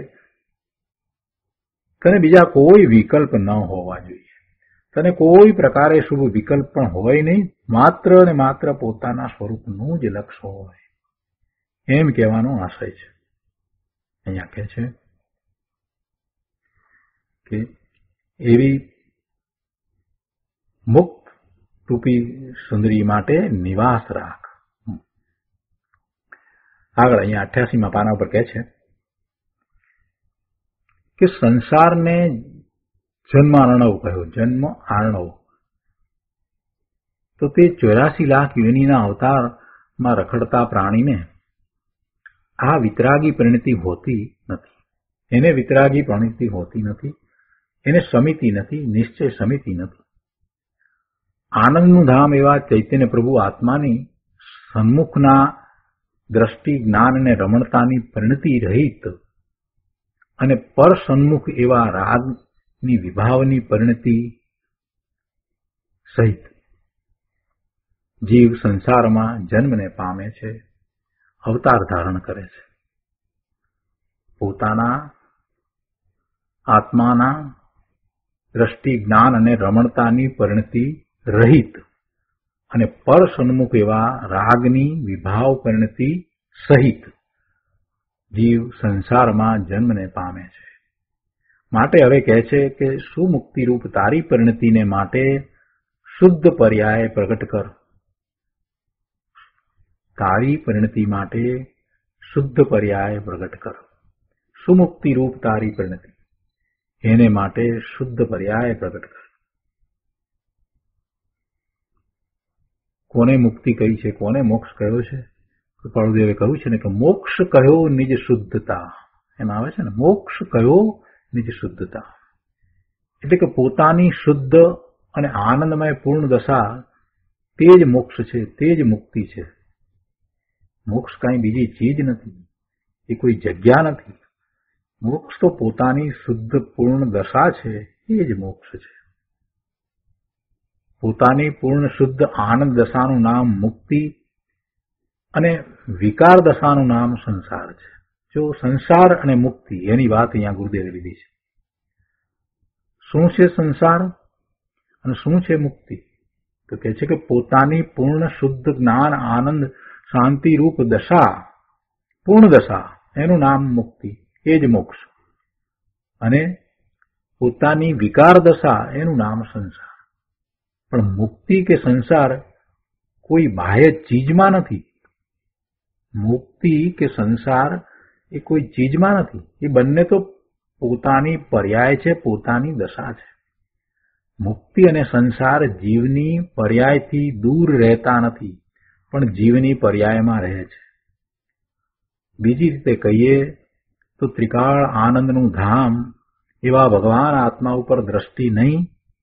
તને બીજા કોઈ વિકલ્પ ન હોવા જોઈએ. તને કોઈ પ્રકારે શુભ વિકલ્પ પણ હોય નહીં, માત્ર ને માત્ર પોતાના સ્વરૂપનું જ લક્ષ્ય હોય એમ કહેવાનો આશય છે. અહીંયા કહે છે કે એવી મુક્ત રૂપી સુંદરી માટે નિવાસ રાખ. આગળ અહીંયા અઠ્યાસીમાં પાના ઉપર કહે છે કે સંસારને જન્મ આર્ણવ કહ્યો. જન્મ આર્ણવ તો તે ચોરાસી લાખ યોનિના અવતારમાં રખડતા પ્રાણીને આ વિતરાગી પરિણતિ હોતી નથી. એને વિતરાગી પરિણતિ હોતી નથી, એને સમિતિ નથી, નિશ્ચય સમિતિ નથી. આનંદનું ધામ એવા ચૈતન્ય પ્રભુ આત્માની સન્મુખના દ્રષ્ટિ, જ્ઞાન અને રમણતાની પરિણતિ રહિત અને પર સન્મુખ એવા રાગની વિભાવની પરિણતિ સહિત જીવ સંસારમાં જન્મને પામે છે, અવતાર ધારણ કરે છે. પોતાના આત્માના દ્રષ્ટિ, જ્ઞાન અને રમણતાની પરિણતિ રહિત અને પર સન્મુખ એવા રાગની વિભાવ પરિણતિ સહિત જીવ સંસારમાં જન્મને પામે છે. માટે હવે કહે છે કે સુમુક્તિ રૂપ તારી પરિણતિને માટે શુદ્ધ પર્યાય પ્રગટ કર. તારી પરિણતિ માટે શુદ્ધ પર્યાય પ્રગટ કર. સુમુક્તિ રૂપ તારી પરિણતિ, એને માટે શુદ્ધ પર્યાય પ્રગટ કર. કોને મુક્તિ કહી છે, કોને મોક્ષ કહ્યો છે? પ્રભુદેવે કહ્યું છે ને કે મોક્ષ કહ્યો નિજ શુદ્ધતા. એમ આવે છે ને, મોક્ષ કહ્યો નિજ શુદ્ધતા. એટલે કે પોતાની શુદ્ધ અને આનંદમય પૂર્ણ દશા તે જ મોક્ષ છે, તે જ મુક્તિ છે. મોક્ષ કાંઈ બીજી ચીજ નથી, એ કોઈ જગ્યા નથી. મોક્ષ તો પોતાની શુદ્ધ પૂર્ણ દશા છે, એ જ મોક્ષ છે. પોતાની પૂર્ણ શુદ્ધ આનંદ દશાનું નામ મુક્તિ અને વિકાર દશાનું નામ સંસાર છે. જો સંસાર અને મુક્તિ એની વાત અહીંયા ગુરુદેવે લીધી છે. શું છે સંસાર અને શું છે મુક્તિ? તો કહે છે કે પોતાની પૂર્ણ શુદ્ધ જ્ઞાન, આનંદ, શાંતિ રૂપ દશા, પૂર્ણ દશા, એનું નામ મુક્તિ, એ જ મોક્ષ. અને પોતાની વિકાર દશા, એનું નામ સંસાર. પણ મુક્તિ કે સંસાર કોઈ બાહ્ય ચીજમાં નથી. મુક્તિ કે સંસાર એ કોઈ ચીજમાં નથી. એ બંને તો પોતાની પર્યાય છે, પોતાની દશા છે. મુક્તિ અને સંસાર જીવની પર્યાયથી દૂર રહેતા નથી, પણ જીવની પર્યાયમાં રહે છે. બીજી રીતે કહીએ તો ત્રિકાળ આનંદનું ધામ એવા ભગવાન આત્મા ઉપર દ્રષ્ટિ નહીં.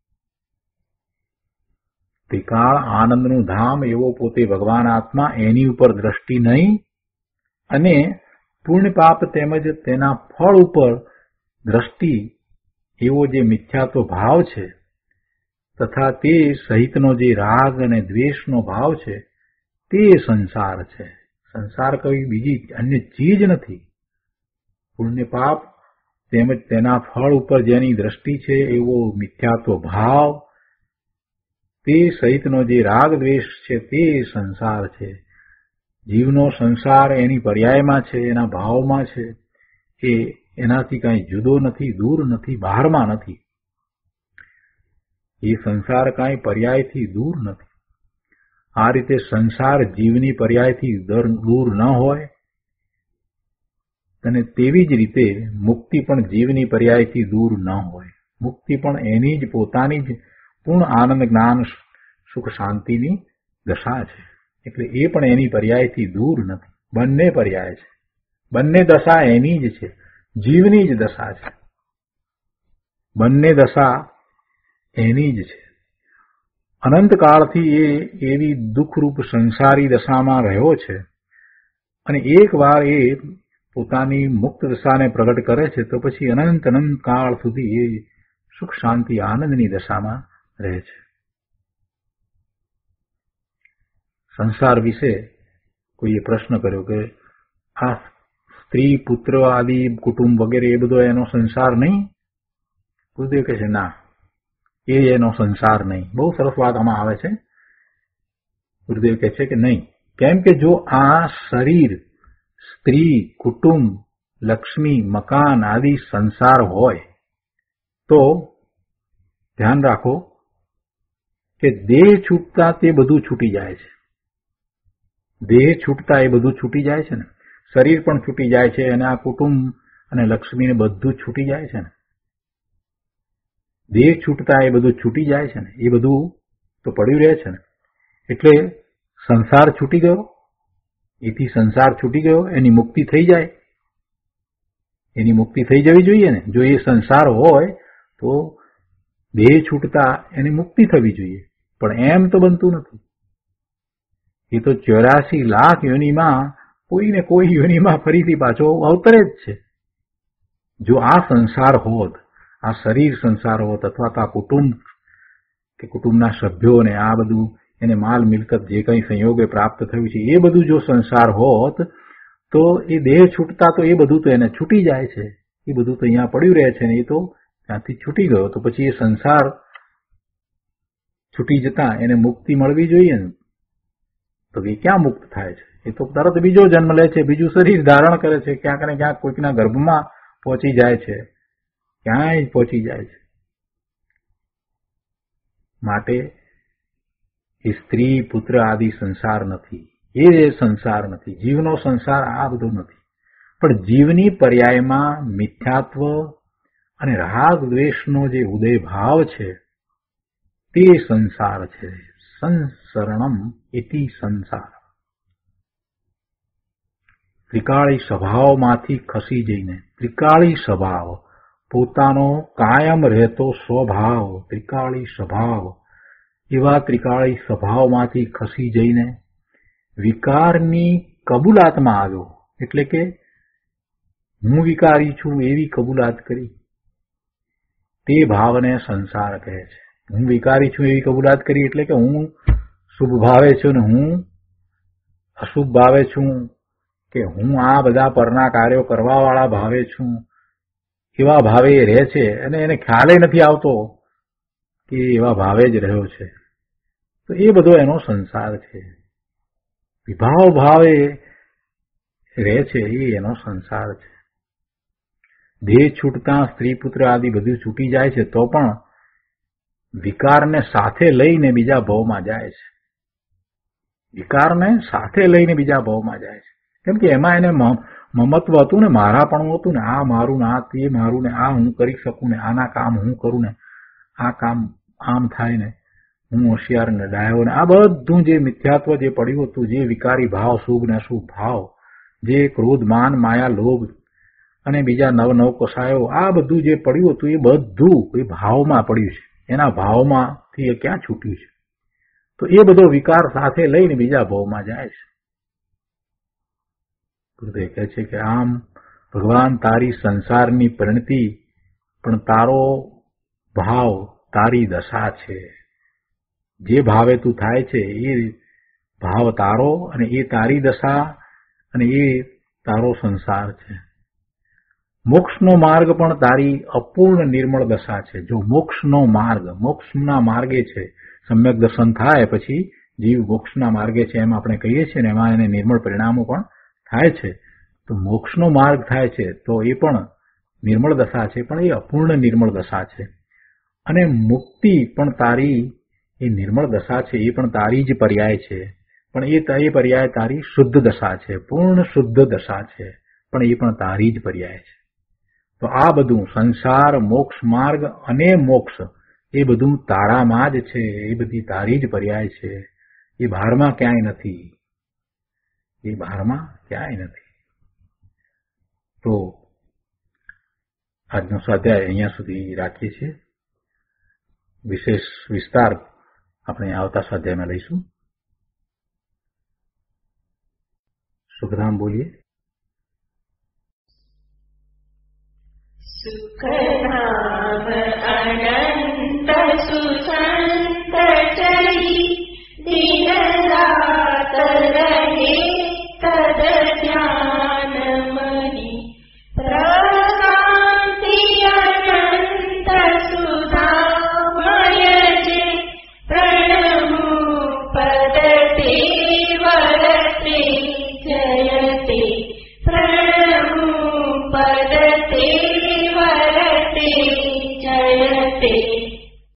ત્રિકાળ આનંદનું ધામ એવો પોતે ભગવાન આત્મા, એની ઉપર દ્રષ્ટિ નહીં. અને પુણ્ય પાપ તેમજ તેના ફળ ઉપર દ્રષ્ટિ એવો જે મિથ્યાત્વ ભાવ છે તથા તે સહિતનો જે રાગ અને દ્વેષનો ભાવ છે, તે સંસાર છે. સંસાર કોઈ બીજી અન્ય ચીજ નથી. પુણ્ય પાપ તેમજ તેના ફળ ઉપર જેની દ્રષ્ટિ છે એવો મિથ્યાત્વ ભાવ, તે સહિતનો જે રાગ દ્વેષ છે, તે સંસાર છે. જીવનો સંસાર એની પર્યાયમાં છે, એના ભાવમાં છે. એ એનાથી કાંઈ જુદો નથી, દૂર નથી, બહારમાં નથી. એ સંસાર કાંઈ પર્યાયથી દૂર નથી. આ રીતે સંસાર જીવની પર્યાયથી દૂર ન હોય અને તેવી જ રીતે મુક્તિ પણ જીવની પર્યાયથી દૂર ન હોય. મુક્તિ પણ એની જ પોતાની જ પૂર્ણ આનંદ જ્ઞાન સુખ શાંતિની દશા છે. એટલે એ પણ એની પર્યાયથી દૂર નથી. બંને પર્યાય છે, બંને દશા એની જ છે, જીવની જ દશા છે. બંને દશા એની જ છે. અનંતકાળથી એ એવી દુઃખરૂપ સંસારી દશામાં રહ્યો છે અને એક વાર એ પોતાની મુક્ત દશાને પ્રગટ કરે છે તો પછી અનંત અનંત કાળ સુધી એ સુખ શાંતિ આનંદની દશામાં રહે છે. સંસાર વિશે કોઈએ પ્રશ્ન કર્યો કે આ સ્ત્રી પુત્ર આદિ કુટુંબ વગેરે એ બધો એનો સંસાર નહીં? ગુરુદેવ કહે છે ના, એ એનો સંસાર નહીં. બહુ સરસ વાત આમાં આવે છે. ગુરુદેવ કહે છે કે નહીં, કેમ કે જો આ શરીર, સ્ત્રી, કુટુંબ, લક્ષ્મી, મકાન આદિ સંસાર હોય તો ધ્યાન રાખો કે દેહ છૂટતા તે બધું છૂટી જાય છે. દેહ છૂટતા એ બધું છૂટી જાય છે ને. શરીર પણ છૂટી જાય છે અને આ કુટુંબ અને લક્ષ્મીને બધું જ છૂટી જાય છે ને. દેહ છૂટતા એ બધું છૂટી જાય છે ને. એ બધું તો પડ્યું રહે છે ને. એટલે સંસાર છૂટી ગયો, એથી સંસાર છૂટી ગયો, એની મુક્તિ થઈ જાય. એની મુક્તિ થઈ જવી જોઈએ ને. જો એ સંસાર હોય તો દેહ છૂટતા એની મુક્તિ થવી જોઈએ, પણ એમ તો બનતું નથી. એ તો ચોરાસી લાખ યોનિમાં કોઈ ને કોઈ યોનિમાં ફરીથી પાછો અવતરે જ છે. જો આ સંસાર હોત, આ શરીર સંસાર હોત, અથવા તો આ કુટુંબ કે કુટુંબના સભ્યોને આ બધું એને માલ મિલકત જે કંઈ સંયોગે પ્રાપ્ત થયું છે એ બધું જો સંસાર હોત તો એ દેહ છૂટતા તો એ બધું તો એને છૂટી જાય છે. એ બધું તો અહીંયા પડ્યું રહે છે ને. એ તો ત્યાંથી છૂટી ગયો તો પછી એ સંસાર છૂટી જતા એને મુક્તિ મળવી જોઈએ ને. તો એ ક્યાં મુક્ત થાય છે? એ તો તરત બીજો જન્મ લે છે, બીજું શરીર ધારણ કરે છે, ક્યાંક ને ક્યાંક કોઈકના ગર્ભમાં પહોંચી જાય છે, ક્યાંય પહોંચી જાય છે. માટે એ સ્ત્રી પુત્ર આદિ સંસાર નથી, એ સંસાર નથી. જીવનો સંસાર આ બધો નથી. પણ જીવની પર્યાયમાં મિથ્યાત્વ અને રાગ દ્વેષનો જે ઉદય ભાવ છે તે સંસાર છે. સંસરણમ ઇતિ સંસાર. ત્રિકાળી સ્વભાવમાંથી ખસી જઈને, ત્રિકાળી સ્વભાવ પોતાનો કાયમ રહેતો સ્વભાવ, ત્રિકાળી સ્વભાવ, એવા ત્રિકાળી સ્વભાવમાંથી ખસી જઈને વિકારની કબૂલાતમાં આવ્યો. એટલે કે હું વિકારી છું એવી કબૂલાત કરી. તે ભાવને સંસાર કહે છે. હું વિકારી છું એવી કબૂલાત કરી એટલે કે હું શુભ ભાવે છું ને હું અશુભ ભાવે છું, કે હું આ બધા પરના કાર્યો કરવા વાળા ભાવે છું, એવા ભાવે એ રહે છે અને એને ખ્યાલ નથી આવતો કે એવા ભાવે જ રહ્યો છે. તો એ બધો એનો સંસાર છે. વિભાવ ભાવે રહે છે એ એનો સંસાર છે. દેહ છૂટતા સ્ત્રી પુત્ર આદિ બધું છૂટી જાય છે તો પણ વિકારને સાથે લઈને બીજા ભાવમાં જાય છે. વિકારને સાથે લઈને બીજા ભાવમાં જાય છે. કેમ કે એમાં એને મમત્વ હતું ને, મારાપણું હતું ને, આ મારું ને આ તે મારું ને, આ હું કરી શકું ને, આના કામ હું કરું ને, આ કામ આમ થાય ને, હું હોશિયાર ને ડાયો ને, આ બધું જે મિથ્યાત્વ જે પડ્યું હતું, જે વિકારી ભાવ, શુભ ને અશુભ ભાવ, જે ક્રોધ માન માયા લોભ અને બીજા નવ નવ કસાયો, આ બધું જે પડ્યું હતું એ બધું એ ભાવમાં પડ્યું છે. એના ભાવમાંથી એ ક્યાં છૂટ્યું છે? તો એ બધો વિકાર સાથે લઈને બીજા ભાવમાં જાય છે. ગુરુદેવ કહે છે કે આમ ભગવાન તારી સંસારની પરિણતિ પણ તારો ભાવ, તારી દશા છે. જે ભાવે તું થાય છે એ ભાવ તારો અને એ તારી દશા અને એ તારો સંસાર છે. મોક્ષનો માર્ગ પણ તારી અપૂર્ણ નિર્મળ દશા છે. જો મોક્ષનો માર્ગ, મોક્ષના માર્ગે છે, સમ્યક દર્શન થાય પછી જીવ મોક્ષના માર્ગે છે એમ આપણે કહીએ છીએ ને, એમાં એને નિર્મળ પરિણામો પણ થાય છે. તો મોક્ષનો માર્ગ થાય છે તો એ પણ નિર્મળ દશા છે, પણ એ અપૂર્ણ નિર્મળ દશા છે. અને મુક્તિ પણ તારી એ નિર્મળ દશા છે, એ પણ તારી જ પર્યાય છે, પણ એ પર્યાય તારી શુદ્ધ દશા છે, પૂર્ણ શુદ્ધ દશા છે, પણ એ પણ તારી જ પર્યાય છે. તો આ બધું સંસાર, મોક્ષ માર્ગ અને મોક્ષ એ બધું તારામાં જ છે, એ બધી તારી જ પર્યાય છે. એ બહારમાં ક્યાંય નથી, એ બહારમાં ક્યાંય નથી. તો આજનો સ્વાધ્યાય અહીંયા સુધી રાખીએ છીએ. વિશેષ વિસ્તાર આપણે આવતા સ્વાધ્યાયમાં લઈશું. શુભરામ બોલીએ. સુખધામ અનંત સુસંત ચરી દિન રાત રહે તદ ધ્યાન મની પ્રકાંતિ અનંત સુધામય જે પ્રણમુ પદ તે વરતે જયતે પ્રણમુ પદ તે વરતે જયતે